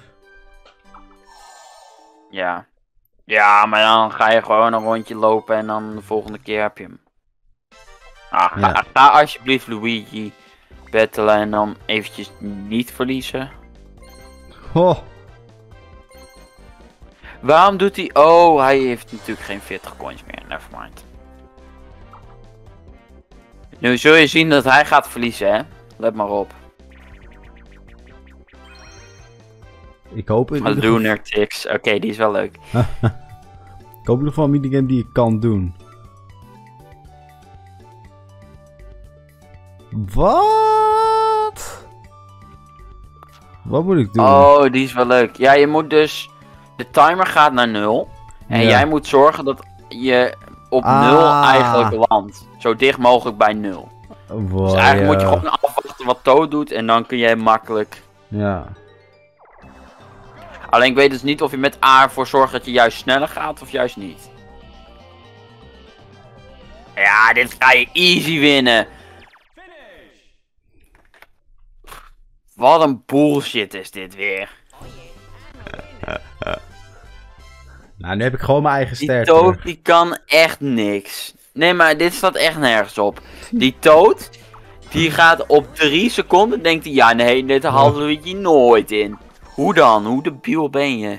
Ja. Ja, maar dan ga je gewoon een rondje lopen en dan de volgende keer heb je hem. Ga alsjeblieft Luigi battelen en dan eventjes niet verliezen. Oh. Waarom doet hij... Oh, hij heeft natuurlijk geen 40 coins meer. Nevermind. Nu zul je zien dat hij gaat verliezen, hè. Let maar op. Ik hoop in ieder geval... Lunar Tix. Oké, die is wel leuk. Ik hoop in ieder geval een minigame die ik kan doen. Wat? Wat moet ik doen? Oh, die is wel leuk. Ja, je moet dus... De timer gaat naar 0. En jij moet zorgen dat je op 0 eigenlijk landt. Zo dicht mogelijk bij 0. Wow, dus eigenlijk moet je gewoon afwachten wat Toad doet. En dan kun jij makkelijk... Ja. Alleen ik weet dus niet of je met A ervoor zorgt dat je juist sneller gaat of juist niet. Ja, dit ga je easy winnen. Wat een bullshit is dit weer. Nou, nu heb ik gewoon mijn eigen Die ster Toad terug. die kan echt niks. Nee, maar dit staat echt nergens op. Die Toad, die gaat op 3 seconden, denkt hij, ja nee, dit haalt Luigi nooit in. Hoe dan? Hoe debiel ben je?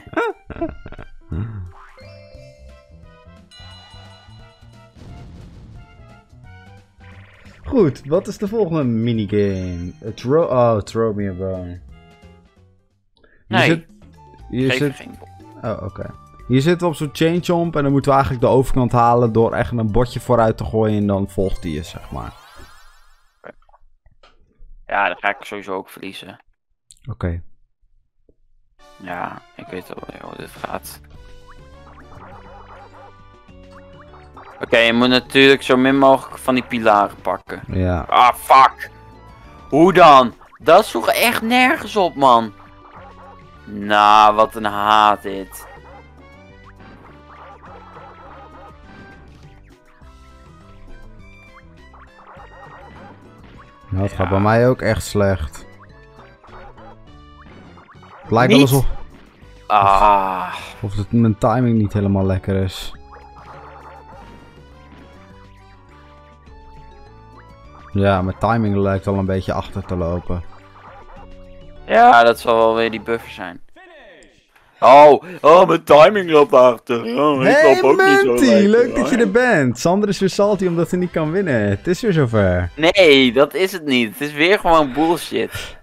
Goed, wat is de volgende minigame? Throw me a bone. Nee, Hier geef zit... geen bot. Oh, oké. Hier zitten we op zo'n chain chomp en dan moeten we eigenlijk de overkant halen door echt een bordje vooruit te gooien en dan volgt hij je, zeg maar. Ja, dan ga ik sowieso ook verliezen. Oké. Ja, ik weet wel hoe dit gaat. Oké, je moet natuurlijk zo min mogelijk van die pilaren pakken. Ja. Ah, fuck! Hoe dan? Dat sloeg echt nergens op, man. Nou, wat een haat dit. Nou, het gaat Ja. bij mij ook echt slecht. Het lijkt wel Niet? alsof Ah, mijn timing niet helemaal lekker is. Ja, mijn timing lijkt al een beetje achter te lopen. ja, dat zal wel weer die buffer zijn. Oh, mijn timing loopt achter. Oh, ik loop ook niet zo Menti, lekker, leuk dat je hoor. er bent. Sander is weer salty omdat hij niet kan winnen. Het is weer zover. Nee, dat is het niet. Het is weer gewoon bullshit.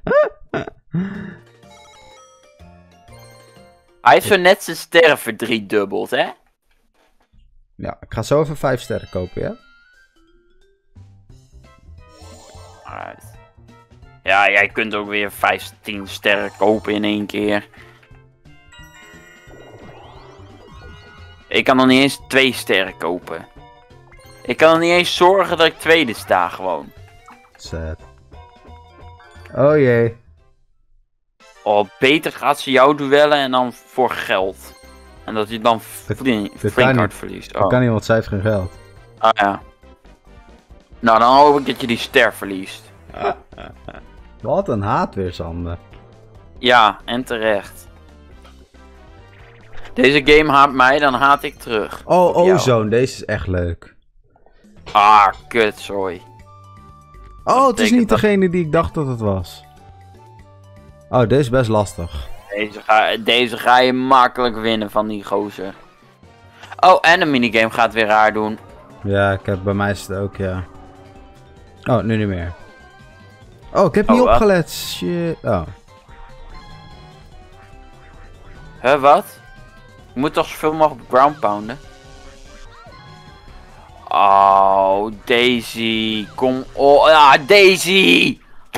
Hij heeft zo net zijn sterren verdriedubbeld, hè? Ja, ik ga zo even 5 sterren kopen, ja? Alright. Ja, jij kunt ook weer 15 sterren kopen in één keer. Ik kan nog niet eens 2 sterren kopen. Ik kan nog niet eens zorgen dat ik tweede sta gewoon. Sad. Oh jee. Oh, beter gaat ze jou duellen en dan voor geld. En dat je dan kan flink niet. hard verliest. Dat Oh. kan niet, want zij heeft geen geld. Ah ja. Nou, dan hoop ik dat je die ster verliest. Wat een haat weer, Sander. Ja, en terecht. Deze game haat mij, dan haat ik terug. Oh, Op jou. Ozone, deze is echt leuk. Ah, kut, sorry. Oh, het is betekent niet dat- degene die ik dacht dat het was. Oh, deze is best lastig. Deze ga je makkelijk winnen van die gozer. Oh, en de minigame gaat weer raar doen. Ja, bij mij is het ook, ja. Oh, nu niet meer. Oh, ik heb Oh, niet wat? opgelet. Shit. Oh. Huh, wat? Je moet toch zoveel mogelijk ground pounden? Oh, Daisy. Kom op. Ah, Daisy!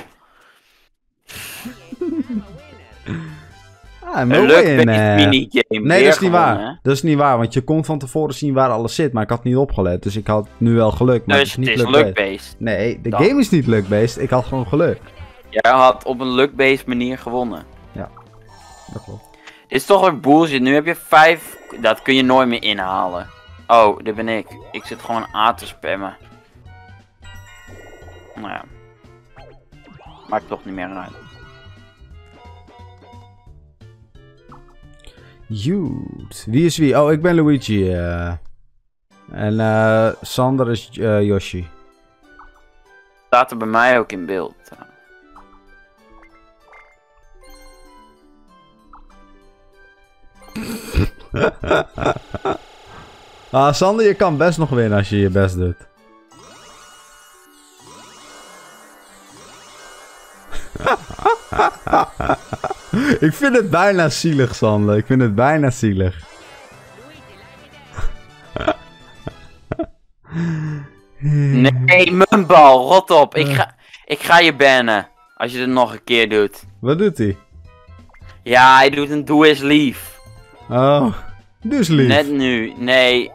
Ah, Een mooi luck-based in, minigame. Nee, Weer dat is niet gewonnen, waar. hè? Dat is niet waar, want je kon van tevoren zien waar alles zit, maar ik had niet opgelet. Dus ik had nu wel geluk, maar Dus het is het niet is luck-based. luck-based. Nee, de Dan. game is niet luck-based. Ik had gewoon geluk. Jij had op een luck-based manier gewonnen. Dat klopt. Dit is toch weer bullshit. Nu heb je 5. Dat kun je nooit meer inhalen. Oh, dit ben ik. Ik zit gewoon A te spammen. Nou ja. Maakt toch niet meer uit. Goed. Wie is wie? Oh, ik ben Luigi. En Sander is Yoshi. Staat er bij mij ook in beeld. Sander, je kan best nog winnen als je je best doet. Ik vind het bijna zielig, Sander. Ik vind het bijna zielig. Nee, mijn bal. Rot op. Ik ga je bannen. Als je het nog een keer doet. Wat doet hij? Ja, hij doet een doe eens lief. Oh, dus lief. Net nu. Nee.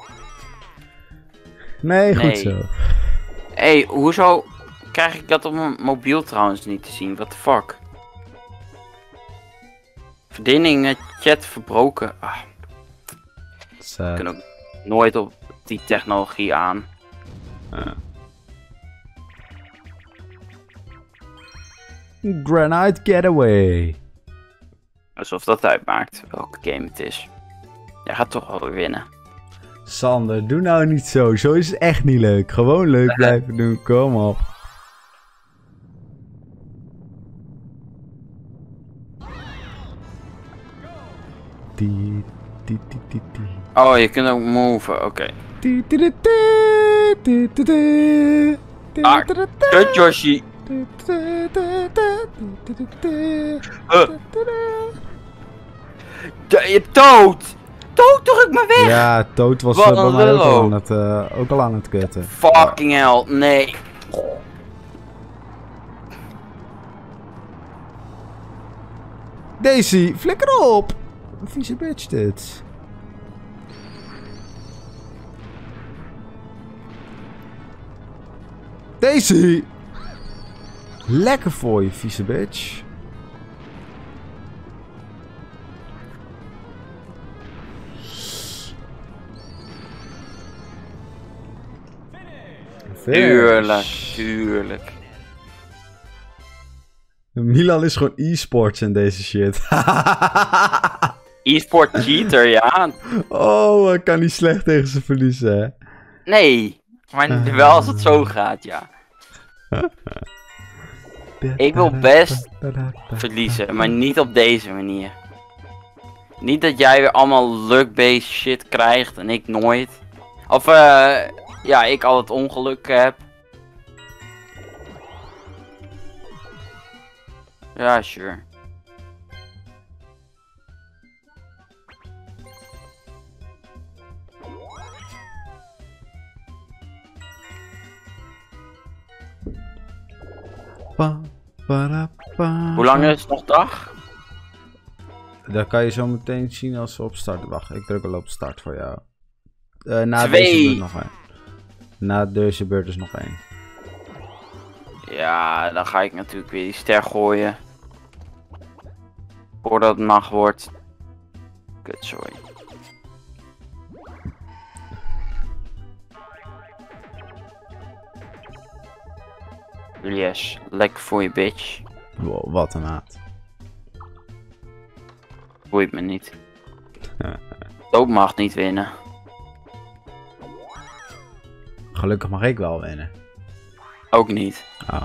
Nee, goed Nee. zo. Hé, hoezo krijg ik dat op mijn mobiel trouwens niet te zien? What the fuck? Verdiening chat verbroken. Ah, ik Sad. kan ook nooit op die technologie aan. Granite Getaway. Alsof dat uitmaakt welke game het is. Jij gaat toch wel weer winnen. Sander, doe nou niet zo. Zo is het echt niet leuk. Gewoon leuk blijven doen. Kom op. Die, die, die, die, die. Oh, je kunt ook moven. Oké. Die, die, die, die, die, die, die. Die, Ah, die, die, kut Yoshi. die, die, die, die, die, die, die. Huh. Je Toad! Toad, druk me weg! Ja, Toad was Wat bij een mij lul. ook al aan het kutten. Fucking hell, nee. Daisy, flikker op! Vieze bitch dit. Daisy! Lekker voor je, vieze bitch. Tuurlijk, tuurlijk. Milan is gewoon e-sports in deze shit. E-sport cheater, ja. Oh, ik kan niet slecht tegen ze verliezen, hè. Nee, maar wel als het zo gaat, ja. Ik wil best verliezen, maar niet op deze manier. Niet dat jij weer allemaal luck-based shit krijgt en ik nooit. Of ja, ik al het ongeluk heb. Ja, sure. Hoe lang is het nog dag? Dat kan je zo meteen zien als we op start. Wacht, ik druk al op start voor jou. Na 2. deze beurt nog één. Na deze beurt is nog één. Ja, dan ga ik natuurlijk weer die ster gooien. Voordat het nacht wordt. Kut, sorry. Yes, lekker voor je bitch. Wow, wat een haat. Boeit me niet. Dood mag niet winnen. Gelukkig mag ik wel winnen. Ook niet. Oh.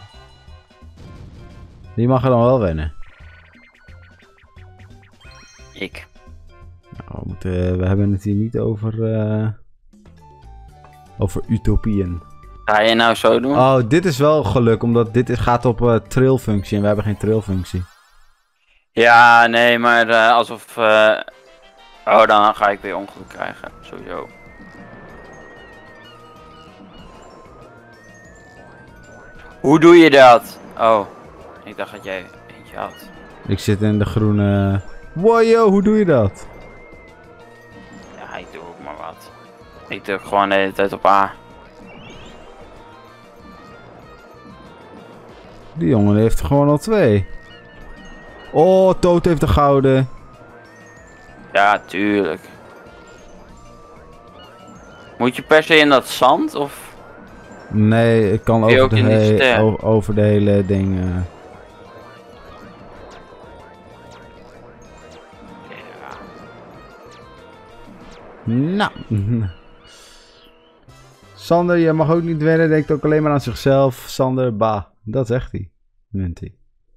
Die mag er dan wel winnen. Ik. Nou, we hebben het hier niet over... over utopieën. Ga je nou zo doen? Oh, dit is wel geluk, omdat dit gaat op trailfunctie en we hebben geen trailfunctie. Ja, nee, maar alsof... Oh, dan ga ik weer ongeluk krijgen. Sowieso. Hoe doe je dat? Oh, ik dacht dat jij eentje had. Ik zit in de groene... Wow, hoe doe je dat? Ja, ik doe ook maar wat. Ik druk gewoon de hele tijd op A. Die jongen heeft er gewoon al 2. Oh, Toad heeft de gouden. Ja, tuurlijk. Moet je per se in dat zand of? Nee, ik kan je over ook de, in die ster? over de hele ding... Ja. Nou. Sander, je mag ook niet winnen. Denkt ook alleen maar aan zichzelf. Sander, bah. Dat zegt hij. Munty.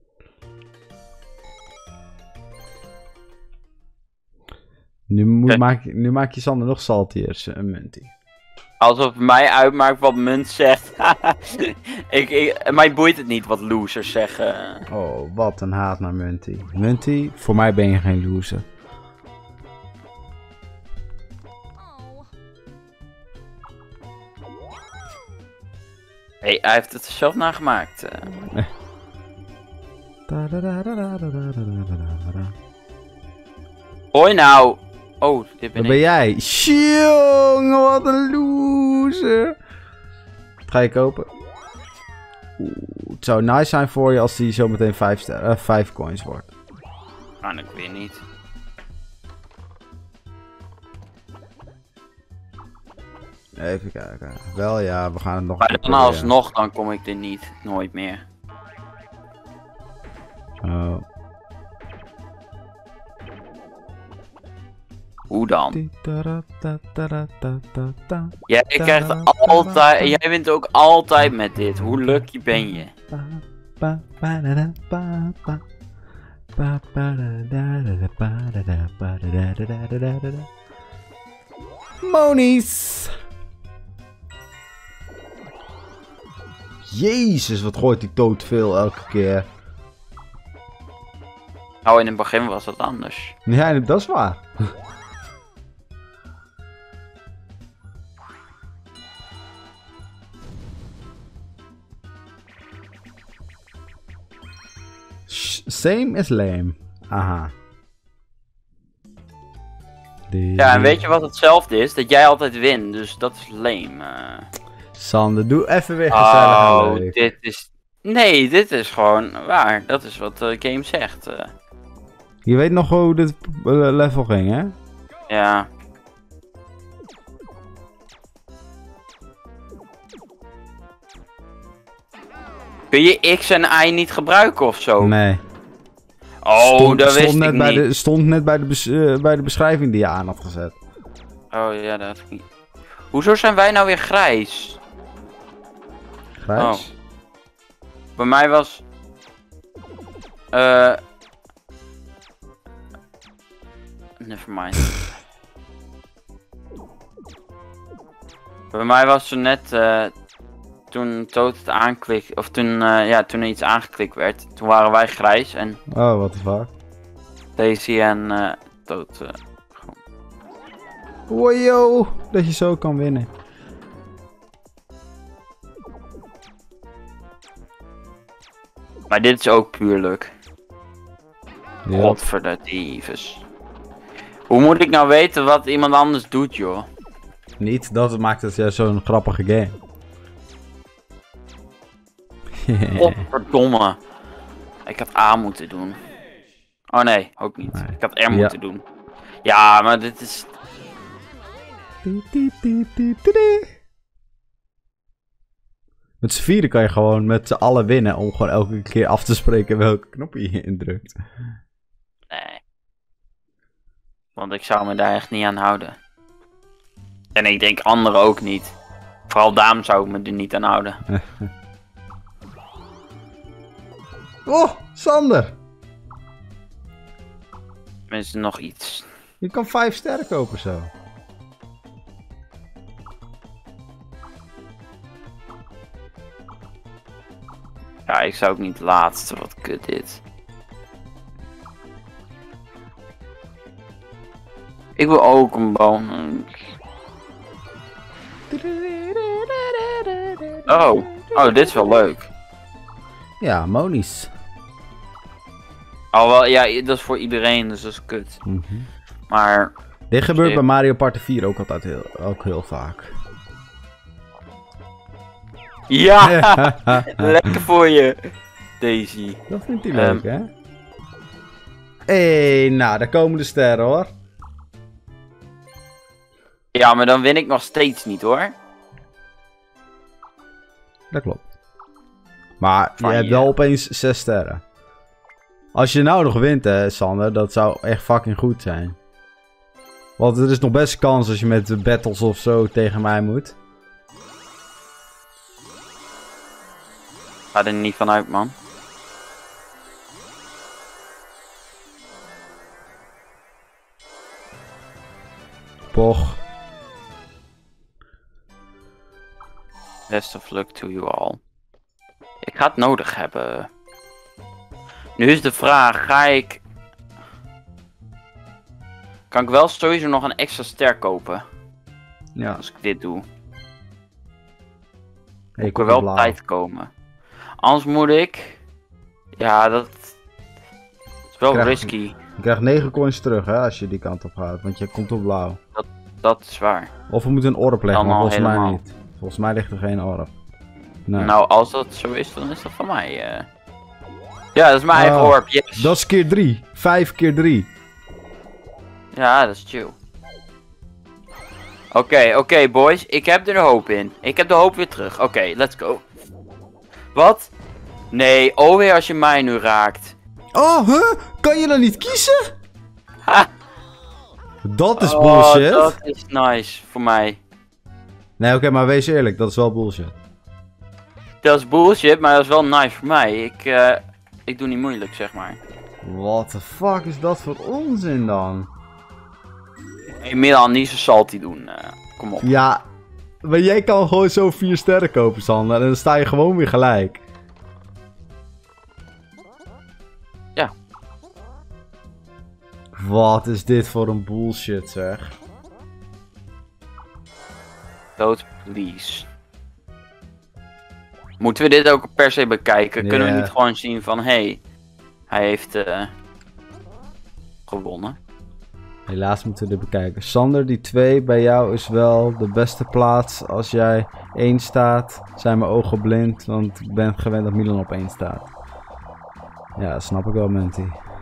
Nu maak je Sander nog saltiers, Munty. Alsof het mij uitmaakt wat Munt zegt. Mij boeit het niet wat losers zeggen. Oh, wat een haat naar Munty. Munty, voor mij ben je geen loser. Hey, hij heeft het er zelf nagemaakt. Hoi nou. Oh, dit ben Wat ben jij? Jongen, wat een loser. Wat ga je kopen? Oeh, het zou nice zijn voor je als die zometeen 5 coins wordt. Kan ik weer niet. Even kijken. Wel ja, we gaan het nog... Maar dan alsnog, dan kom ik er niet. Nooit meer. Oh. Hoe dan? Jij krijgt altijd... Jij wint ook altijd met dit. Hoe lucky ben je? Monies! Jezus, wat gooit die Toad veel elke keer. Oh, in het begin was dat anders. Ja, dat is waar. Same is lame. Aha. Ja, en weet je wat hetzelfde is? Dat jij altijd wint, dus dat is lame. Sander, doe even weer gezellig en Oh, leuk. dit is... Nee, dit is gewoon waar. Dat is wat de game zegt. Je weet nog hoe dit level ging, hè? Ja. Kun je X en Y niet gebruiken of zo? Nee. Oh, dat wist ik niet. Stond net bij de beschrijving die je aan had gezet. Oh ja, dat had ik niet. Hoezo zijn wij nou weer grijs? Grijs? Bij mij was... Nevermind. Bij mij was er net... toen Toad het aanklikt... Of toen, toen er iets aangeklikt werd. Toen waren wij grijs en Oh, what the fuck. Daisy en Toad... Wojo, dat je zo kan winnen. Maar dit is ook puur luck. Ja. Godverdadievus. Hoe moet ik nou weten wat iemand anders doet, joh? Niet, dat maakt het ja zo'n grappige game. Godverdomme. Ik had A moeten doen. Oh nee, ook niet. Nee. Ik had R moeten doen. Ja, maar dit is... Met z'n vieren kan je gewoon met z'n allen winnen om gewoon elke keer af te spreken welke knop je indrukt. Nee. Want ik zou me daar echt niet aan houden. En ik denk anderen ook niet. Vooral daarom zou ik me er niet aan houden. Oh, Sander! Tenminste nog iets. Je kan 5 sterren kopen zo. Ja, ik zou ook niet laatste. Wat kut dit. Ik wil ook een boom. Oh. Oh, dit is wel leuk. Ja, monies. Oh, wel, ja, dat is voor iedereen, dus dat is kut. Maar... Dit gebeurt bij Mario Party 4 ook altijd heel vaak. Ja! Lekker voor je, Daisy. Dat vindt hij leuk, hè? Hé, nou, daar komen de sterren, hoor. Ja, maar dan win ik nog steeds niet, hoor. Dat klopt. Maar je Van hebt je. wel opeens 6 sterren. Als je nou nog wint, hè, Sander, dat zou echt fucking goed zijn. Want er is nog best kans als je met de battles of zo tegen mij moet. Ga er niet van uit, man. Poch. Best of luck to you all. Ik ga het nodig hebben. Nu is de vraag, ga ik... Kan ik wel sowieso nog een extra ster kopen? Ja. Als ik dit doe. Hey, Ik wil wel op tijd komen. Anders moet ik... Ja, dat... is wel risky. Je krijgt 9 coins terug, hè, als je die kant op gaat. Want je komt op blauw. Dat is waar. Of we moeten een orb leggen, Dan maar al volgens mij helemaal. niet. Volgens mij ligt er geen orb. Nee. Nou, als dat zo is, dan is dat van mij. Ja, dat is mijn eigen Oh, orb, yes. Dat is keer 3. 5 keer 3. Ja, dat is chill. Oké, boys. Ik heb er de hoop in. Ik heb de hoop weer terug. Oké, let's go. Wat? Nee, alweer als je mij nu raakt. Oh, huh? Kan je dan niet kiezen? Ha! Dat is Oh, bullshit. dat is nice voor mij. Nee, oké, maar wees eerlijk. Dat is wel bullshit. Dat is bullshit, maar dat is wel nice voor mij. Ik doe niet moeilijk, zeg maar. What the fuck is dat voor onzin dan? In Milan niet zo salty doen. Kom op. Ja, maar jij kan gewoon zo 4 sterren kopen, Sander. En dan sta je gewoon weer gelijk. Ja. Wat is dit voor een bullshit, zeg. Toad, please. Moeten we dit ook per se bekijken? Kunnen we niet gewoon zien van, hey, hij heeft gewonnen? Helaas moeten we dit bekijken. Sander, die 2 bij jou is wel de beste plaats. Als jij 1 staat, zijn mijn ogen blind, want ik ben gewend dat Milan op 1 staat. Ja, dat snap ik wel, Menti.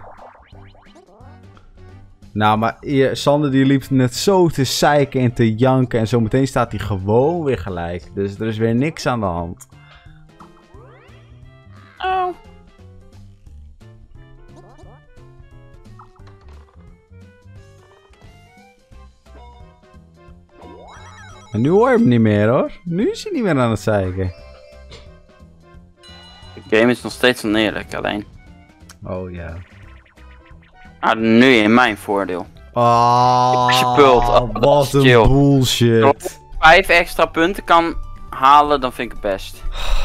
Nou, maar Sander die liep net zo te zeiken en te janken en zo meteen staat hij gewoon weer gelijk. Dus er is weer niks aan de hand. Oh. En nu hoor je hem niet meer, hoor. Nu is hij niet meer aan het zeiken. De game is nog steeds oneerlijk, alleen. Oh ja. Ah, nu in mijn voordeel. Oh, Gespult. Oh, wat een chill. bullshit. Als ik 5 extra punten kan halen, dan vind ik het best.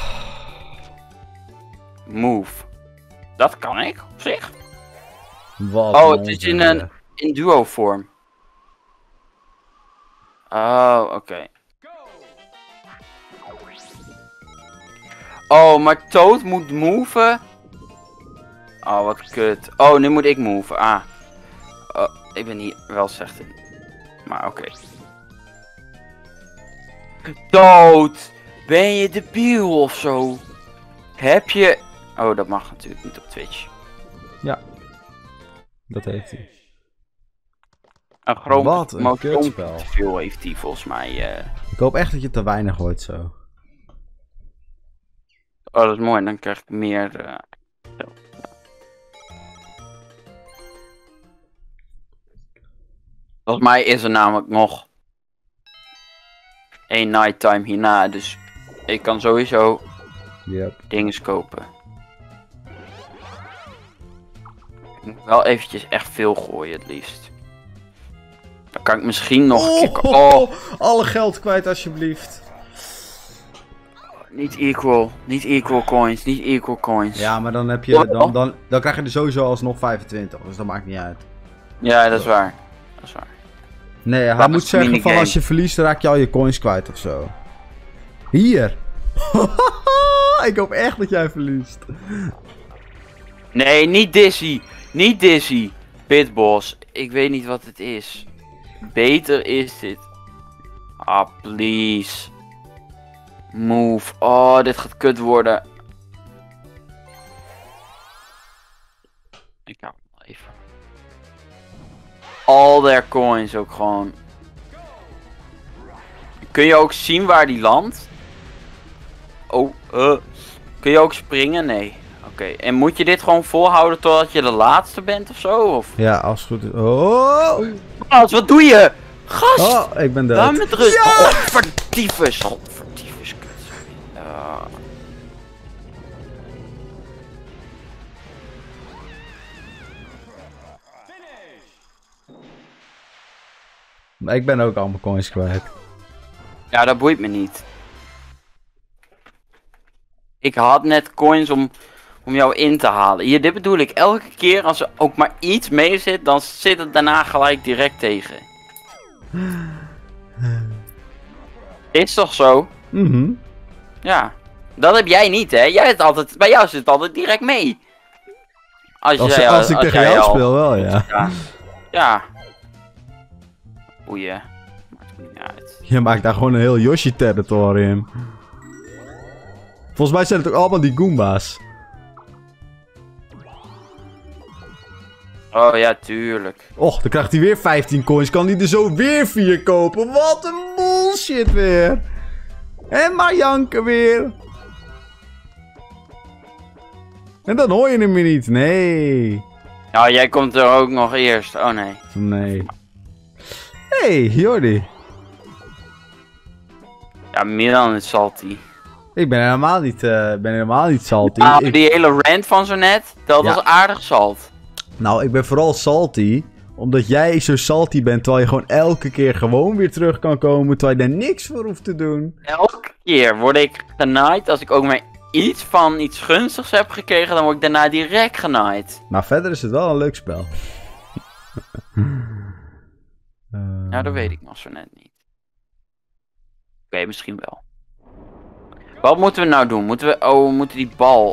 Move. Dat kan ik, op zich. Wat Oh, het is in duo vorm. Oh, oké. Oh, maar Toad moet moven. Oh, wat kut. Oh, nu moet ik moven. Ah. Oh, ik ben hier wel slecht in. Maar oké. Toad! Ben je debiel of zo? Heb je... Oh, dat mag natuurlijk niet op Twitch. Ja. Dat heeft hij. Een groot Wat een kutspel. veel heeft hij volgens mij. Ik hoop echt dat je te weinig hoort zo. Oh, dat is mooi. Dan krijg ik meer... Volgens mij is er namelijk nog 1 nighttime hierna. Dus ik kan sowieso dingen kopen. Ik moet wel eventjes echt veel gooien het liefst. Dan kan ik misschien nog een keer... Oh, alle geld kwijt alsjeblieft. niet equal. Niet equal coins. Niet equal coins. Ja, maar dan heb je... Dan krijg je er sowieso alsnog 25. Dus dat maakt niet uit. Ja, dat is waar. Dat is waar. Nee, hij moet zeggen van als je verliest, raak je al je coins kwijt of zo. Hier. Ik hoop echt dat jij verliest. Nee, niet Dizzy. Niet Dizzy. Pitboss. Ik weet niet wat het is. Beter is dit. Ah, please. Move. Oh, dit gaat kut worden. Ik hou hem even. All their coins ook gewoon. Kun je ook zien waar die landt? Oh, kun je ook springen? Nee. Oké, en moet je dit gewoon volhouden totdat je de laatste bent of zo? Of? Ja, als het goed is. Oh! Gast, wat doe je? Gast! Oh, ik ben dood. Laat me met rust. Ja! Godverdiefes. Godverdiefes. Maar ik ben ook al mijn coins kwijt. Ja, dat boeit me niet. Ik had net coins om jou in te halen. Hier, dit bedoel ik. Elke keer als er ook maar iets mee zit, dan zit het daarna gelijk direct tegen. Is toch zo? Mhm. Ja. Dat heb jij niet, hè? Jij hebt altijd, bij jou zit het altijd direct mee. Als ik tegen jou speel wel, ja. Ja. Boeien. Maakt me niet uit. Je maakt daar gewoon een heel Yoshi-territorium. Volgens mij zijn het ook allemaal die Goomba's. Oh ja, tuurlijk. Och, dan krijgt hij weer 15 coins. Kan hij er zo weer 4 kopen? Wat een bullshit weer. En maar janken weer. En dan hoor je hem weer niet. Nee. Nou, jij komt er ook nog eerst. Oh nee. Nee. Hey, Jordi. Ja, Milan is salty. Ik ben helemaal niet salty. Nou, die hele rant van zo net, dat was aardig salt. Nou, ik ben vooral salty. Omdat jij zo salty bent, terwijl je gewoon elke keer gewoon weer terug kan komen. Terwijl je daar niks voor hoeft te doen. Elke keer word ik genaaid als ik ook maar iets van iets gunstigs heb gekregen, dan word ik daarna direct genaaid. Maar verder is het wel een leuk spel. Nou, dat weet ik nog zo net niet. Oké, misschien wel. Wat moeten we nou doen? Moeten we... Oh, we moeten die bal...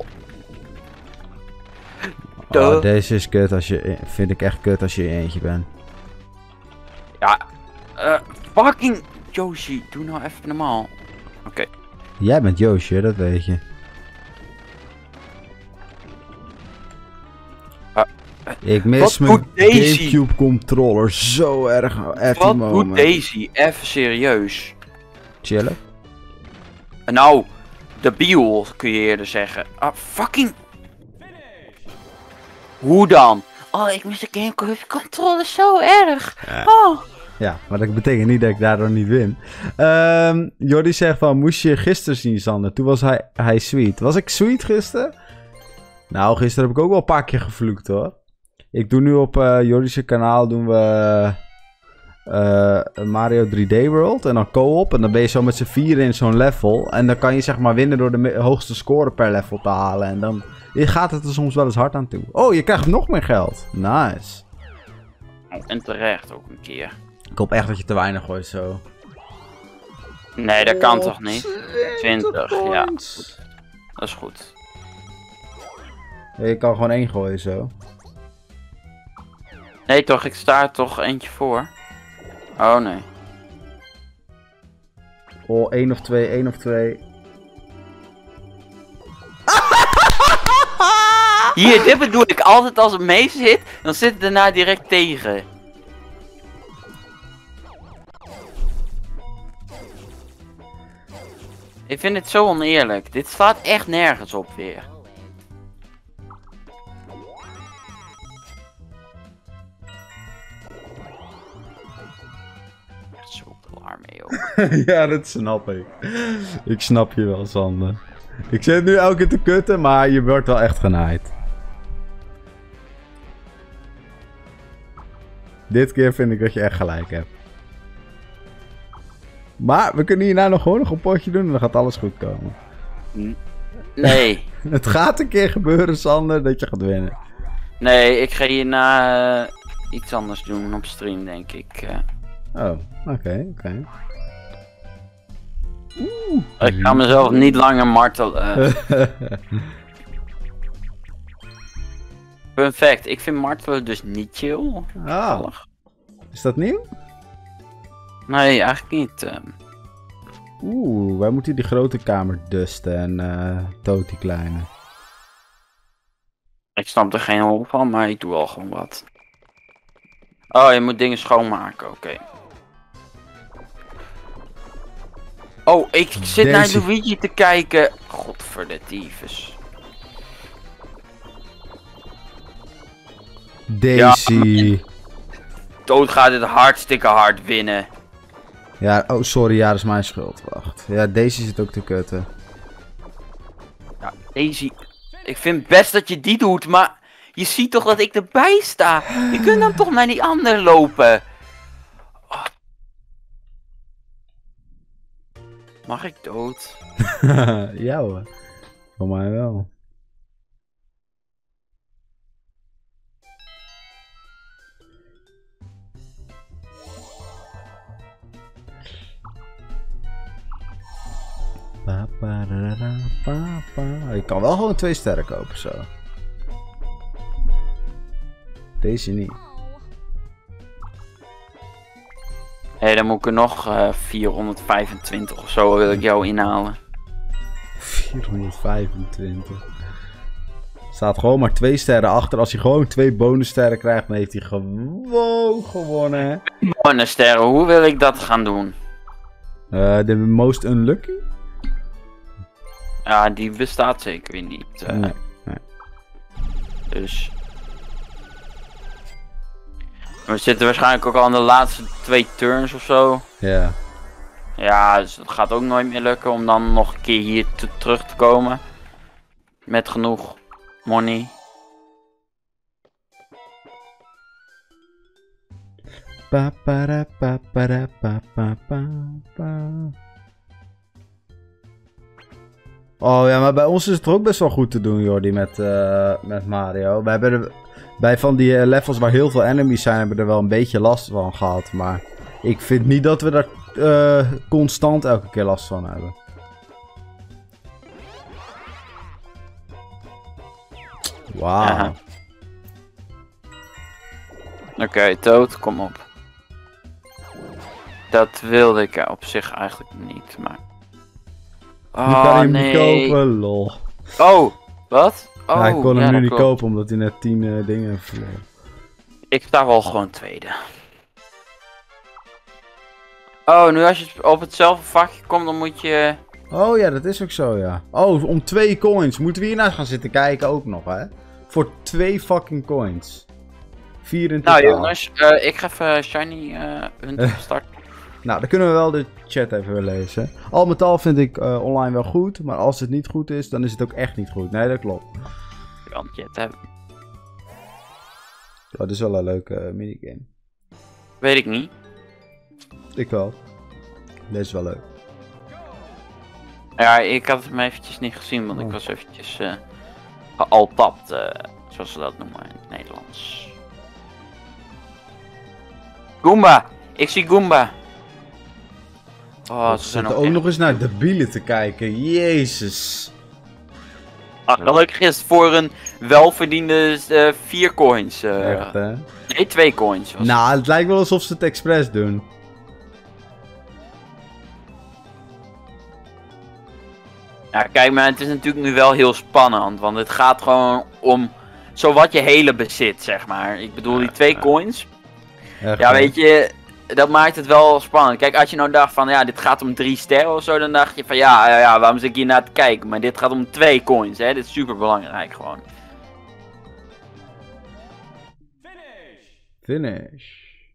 Oh, deze is kut als je... Vind ik echt kut als je in eentje bent. Ja. Fucking... Yoshi, doe nou even normaal. Oké. Jij bent Yoshi, dat weet je. Ik mis mijn Gamecube controller zo erg. Wat doet Daisy? Even serieus. Chillen. Nou, debiel kun je eerder zeggen. Ah, fucking... Hoe dan? Oh, ik mis de Gamecube controller zo erg. Ja. Oh. Ja, maar dat betekent niet dat ik daardoor niet win. Jordi zegt van, moest je gisteren zien, Sander? Toen was hij sweet. Was ik sweet gisteren? Nou, gisteren heb ik ook wel een paar keer gevloekt, hoor. Ik doe nu op Jordi's kanaal doen we Mario 3D World en dan co-op. En dan ben je zo met z'n vieren in zo'n level. En dan kan je zeg maar winnen door de hoogste score per level te halen. En dan gaat het er soms wel eens hard aan toe. Oh, je krijgt nog meer geld. Nice. En terecht ook een keer. Ik hoop echt dat je te weinig gooit zo. Nee, dat kan toch niet? 20, ja. Goed. Dat is goed. Je kan gewoon 1 gooien zo. Nee toch, ik sta er toch eentje voor. Oh nee. Oh, 1 of 2, 1 of 2. Hier, dit bedoel ik altijd als het mee zit, dan zit het daarna direct tegen. Ik vind het zo oneerlijk. Dit slaat echt nergens op weer. Echt zo klaar mee ook. Ja, dat snap ik. Ik snap je wel, Sander. Ik zit nu elke keer te kutten, maar je wordt wel echt genaaid. Dit keer vind ik dat je echt gelijk hebt. Maar we kunnen hierna nog gewoon nog een potje doen en dan gaat alles goed komen. Nee. Het gaat een keer gebeuren, Sander, dat je gaat winnen. Nee, ik ga hierna iets anders doen op stream, denk ik. Oh, oké. Ik ga mezelf niet langer martelen. Fun fact, ik vind martelen dus niet chill. Oh. Is dat nieuw? Nee, eigenlijk niet. Wij moeten die grote kamer dusten en Toad die kleine. Ik snap er geen hol van, maar ik doe al gewoon wat. Oh, je moet dingen schoonmaken, oké. Oh, ik zit naar Luigi te kijken. Godverdetiefes. Daisy. Ja, Toad gaat het hartstikke hard winnen. Ja, oh sorry, ja, dat is mijn schuld. Wacht. Ja, Daisy zit ook te kutten. Ja, Daisy. Ik vind best dat je die doet, maar je ziet toch dat ik erbij sta. Je kunt dan toch naar die ander lopen. Oh. Mag ik dood? Ja hoor. Voor mij wel. Je kan wel gewoon 2 sterren kopen zo. Deze niet. Hé, dan moet ik er nog 425 of zo wil ik jou inhalen. 425. Staat gewoon maar 2 sterren achter. Als hij gewoon 2 bonussterren krijgt, dan heeft hij gewoon gewonnen. Hè? Bonussterren, hoe wil ik dat gaan doen? De most unlucky? Ja, die bestaat zeker weer niet. Nee. Dus. We zitten waarschijnlijk ook al aan de laatste 2 turns of zo. Ja. Ja, dus het gaat ook nooit meer lukken om dan nog een keer hier terug te komen. Met genoeg money. Oh ja, maar bij ons is het er ook best wel goed te doen, Jordi, met Mario. We Bij van die levels waar heel veel enemies zijn, hebben we er wel een beetje last van gehad. Maar ik vind niet dat we daar constant elke keer last van hebben. Wauw. Oké, Toad, kom op. Dat wilde ik op zich eigenlijk niet, maar... Nu kan hij hem nee. niet kopen, lol. Oh, wat? Oh, Ja, ik kon hem ja, nu dat niet klopt. kopen omdat hij net 10 dingen heeft verloren. Ik sta wel gewoon tweede. Oh, nu als je op hetzelfde vakje komt, dan moet je... Oh ja, dat is ook zo, ja. Oh, om 2 coins. Moeten we hiernaar gaan zitten kijken ook nog, hè? Voor 2 fucking coins. 4 in totaal. Nou jongens, ik ga even Shiny Hunt starten. Nou, dan kunnen we wel de chat even weer lezen. Al met al vind ik online wel goed, maar als het niet goed is, dan is het ook echt niet goed. Nee, dat klopt. Want chat hebben. Dat is wel een leuke minigame. Weet ik niet. Ik wel. Deze is wel leuk. Ja, ik had hem eventjes niet gezien, want ik Oh. was eventjes gealtapt, zoals ze dat noemen in het Nederlands. Goomba! Ik zie Goomba! Oh, We ze zijn zitten ook ook echt... nog eens naar debielen te kijken. Jezus. Gelukkig is het voor een welverdiende 4 coins. Echt, hè? Nee, 2 coins. Was Nou, het lijkt wel alsof ze het expres doen. Ja, kijk, maar het is natuurlijk nu wel heel spannend, want het gaat gewoon om zowat je hele bezit, zeg maar. Ik bedoel, die 2 coins, Echt, ja, hè? weet je, dat maakt het wel spannend. Kijk, als je nou dacht van, ja, dit gaat om 3 sterren of zo, dan dacht je van, ja, waarom zit ik hier naar te kijken? Maar dit gaat om 2 coins, hè, dit is super belangrijk gewoon. Finish.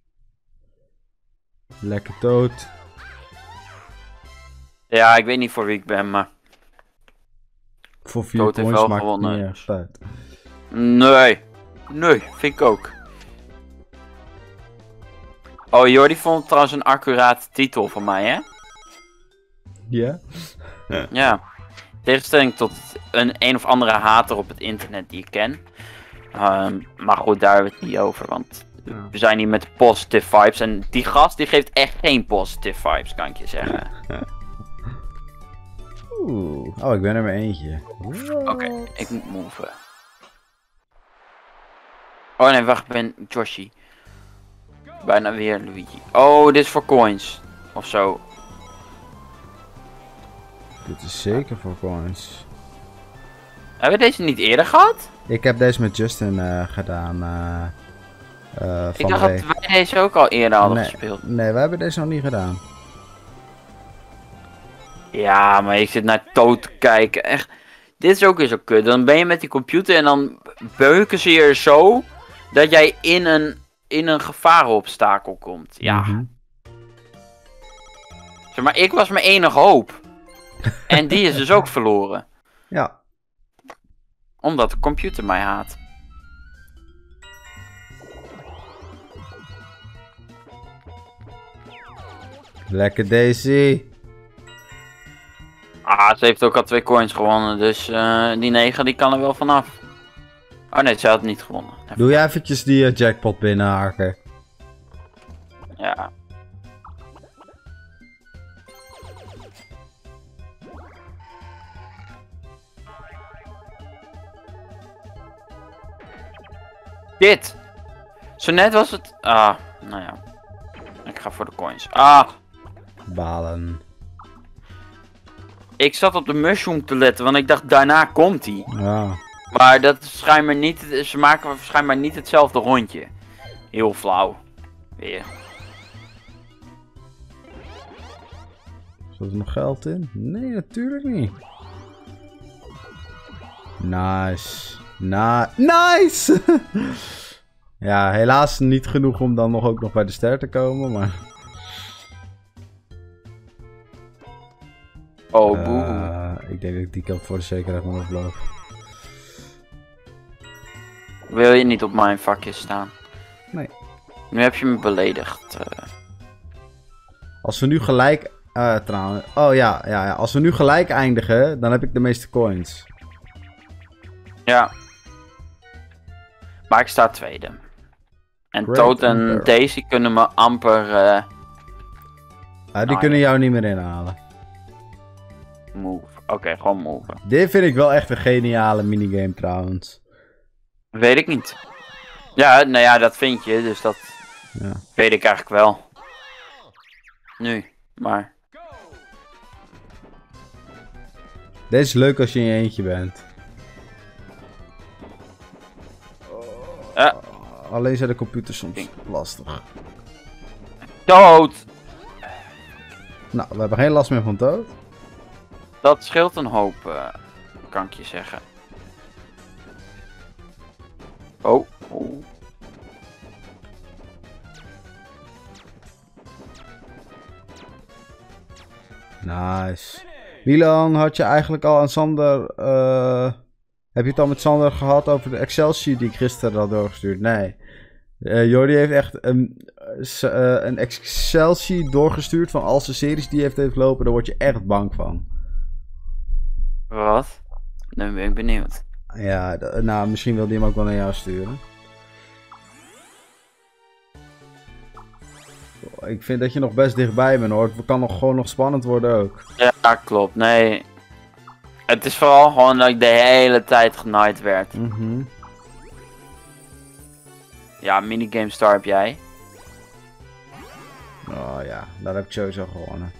Lekker Toad. Ja, ik weet niet voor wie ik ben, maar Voor 4 Toad heeft coins wel maakt het gewonnen. niet echt uit. nee, vind ik ook. Oh, Jordi vond het trouwens een accurate titel van mij, hè? Ja? Ja, tegenstelling tot een of andere hater op het internet die ik ken. Maar goed, daar hebben we het niet over, want Ja. we zijn hier met positive vibes. En die gast die geeft echt geen positive vibes, kan ik je zeggen. Oeh. Oh, ik ben er maar eentje. Oké, ik moet moven. Oh nee, wacht, ik ben Joshi. Bijna weer Luigi. Oh, dit is voor coins. Of zo. Dit is zeker voor coins. Hebben we deze niet eerder gehad? Ik heb deze met Justin gedaan. Ik Van dacht de dat week. wij deze ook al eerder hadden Nee. gespeeld. Nee, wij hebben deze nog niet gedaan. Ja, maar ik zit naar Toad te kijken. Echt. Dit is ook weer zo kut. Dan ben je met die computer en dan beuken ze je zo dat jij in een gevarenobstakel komt. Ja. Mhm. Zeg maar, ik was mijn enige hoop. En die is dus ook verloren. Ja. Omdat de computer mij haat. Lekker Daisy. Ah, ze heeft ook al 2 coins gewonnen. Dus die 9 die kan er wel vanaf. Oh nee, ze had niet gewonnen. Doe jij eventjes die jackpot binnenhaken. Ja. Dit! Zo net was het... Ah, nou ja. Ik ga voor de coins. Ah! Balen. Ik zat op de mushroom te letten, want ik dacht daarna komt hij. Ja. Maar dat is schijnbaar niet... Ze maken schijnbaar niet hetzelfde rondje. Heel flauw. Weer. Zat er nog geld in? Nee, natuurlijk niet. Nice. Nice! Ja, helaas niet genoeg om dan nog ook nog bij de ster te komen, maar... Oh, boe. Ik denk dat ik die kant voor de zekerheid moet oplopen. Wil je niet op mijn vakje staan? Nee. Nu heb je me beledigd. Als we nu gelijk... trouwens... Oh ja. Als we nu gelijk eindigen, dan heb ik de meeste coins. Ja. Maar ik sta tweede. En Great Toad en Emperor. Daisy kunnen me amper Die kunnen jou niet meer inhalen. move. Oké, gewoon move. Dit vind ik wel echt een geniale minigame trouwens. Weet ik niet. Ja, nou ja, dat vind je, dus dat Ja. weet ik eigenlijk wel. Nu, maar... Deze is leuk als je in je eentje bent. Alleen zijn de computers soms lastig. Toad! Nou, we hebben geen last meer van Toad. Dat scheelt een hoop, kan ik je zeggen. Oh. Oh. Nice. Wie lang had je eigenlijk al aan Sander... heb je het al met Sander gehad over de Excel-sheet die ik gisteren had doorgestuurd? Nee. Jordi heeft echt een Excel-sheet doorgestuurd van al zijn series die hij heeft lopen. Daar word je echt bang van. Wat? Nu ben ik benieuwd. Ja, nou, misschien wil hij hem ook wel naar jou sturen. Ik vind dat je nog best dichtbij bent hoor. Het kan nog gewoon nog spannend worden ook. Ja, klopt. Nee. Het is vooral gewoon dat ik de hele tijd genaaid werd. Ja, minigame star heb jij. Oh ja, daar heb ik sowieso gewonnen.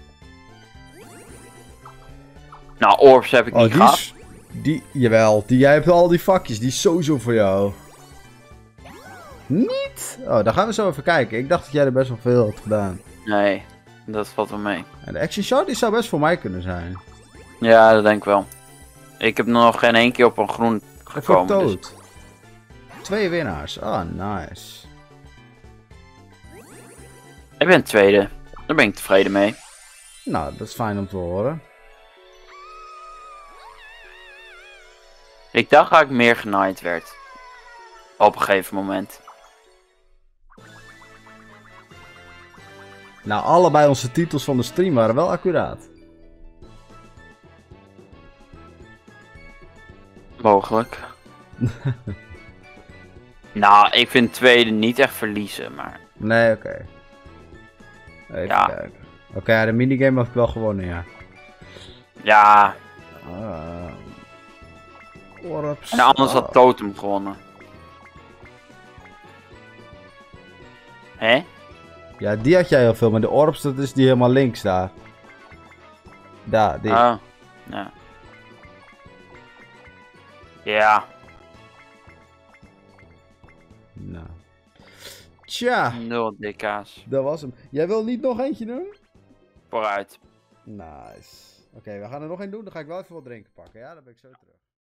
Nou, orbs heb ik niet gehad. Jawel, jij hebt al die vakjes. Die is sowieso voor jou. Niet? Oh, dan gaan we zo even kijken. Ik dacht dat jij er best wel veel had gedaan. Nee, dat valt wel mee. En de Action Shot die zou best voor mij kunnen zijn. Ja, dat denk ik wel. Ik heb nog geen één keer op een groen En voor gekomen. Toad. Dus... 2 winnaars. Ah, nice. Ik ben tweede. Daar ben ik tevreden mee. Nou, dat is fijn om te horen. Ik dacht dat ik meer genaaid werd. Op een gegeven moment. Nou, allebei onze titels van de stream waren wel accuraat. Mogelijk. Nou, ik vind tweede niet echt verliezen, maar... Nee, oké. Even Ja. kijken. Oké, ja, de minigame had ik wel gewonnen, ja. Ja, Orbs. en anders had Totem gewonnen. Hè? Ja, die had jij heel veel, maar de Orbs, dat is die helemaal links daar. Daar, die. Oh, ja. Ja, Nou. Tja, 0 dk's. dat was hem. Jij wil niet nog eentje doen? Vooruit. Nice. Oké, we gaan er nog één doen. Dan ga ik wel even wat drinken pakken. Ja, dan ben ik zo terug.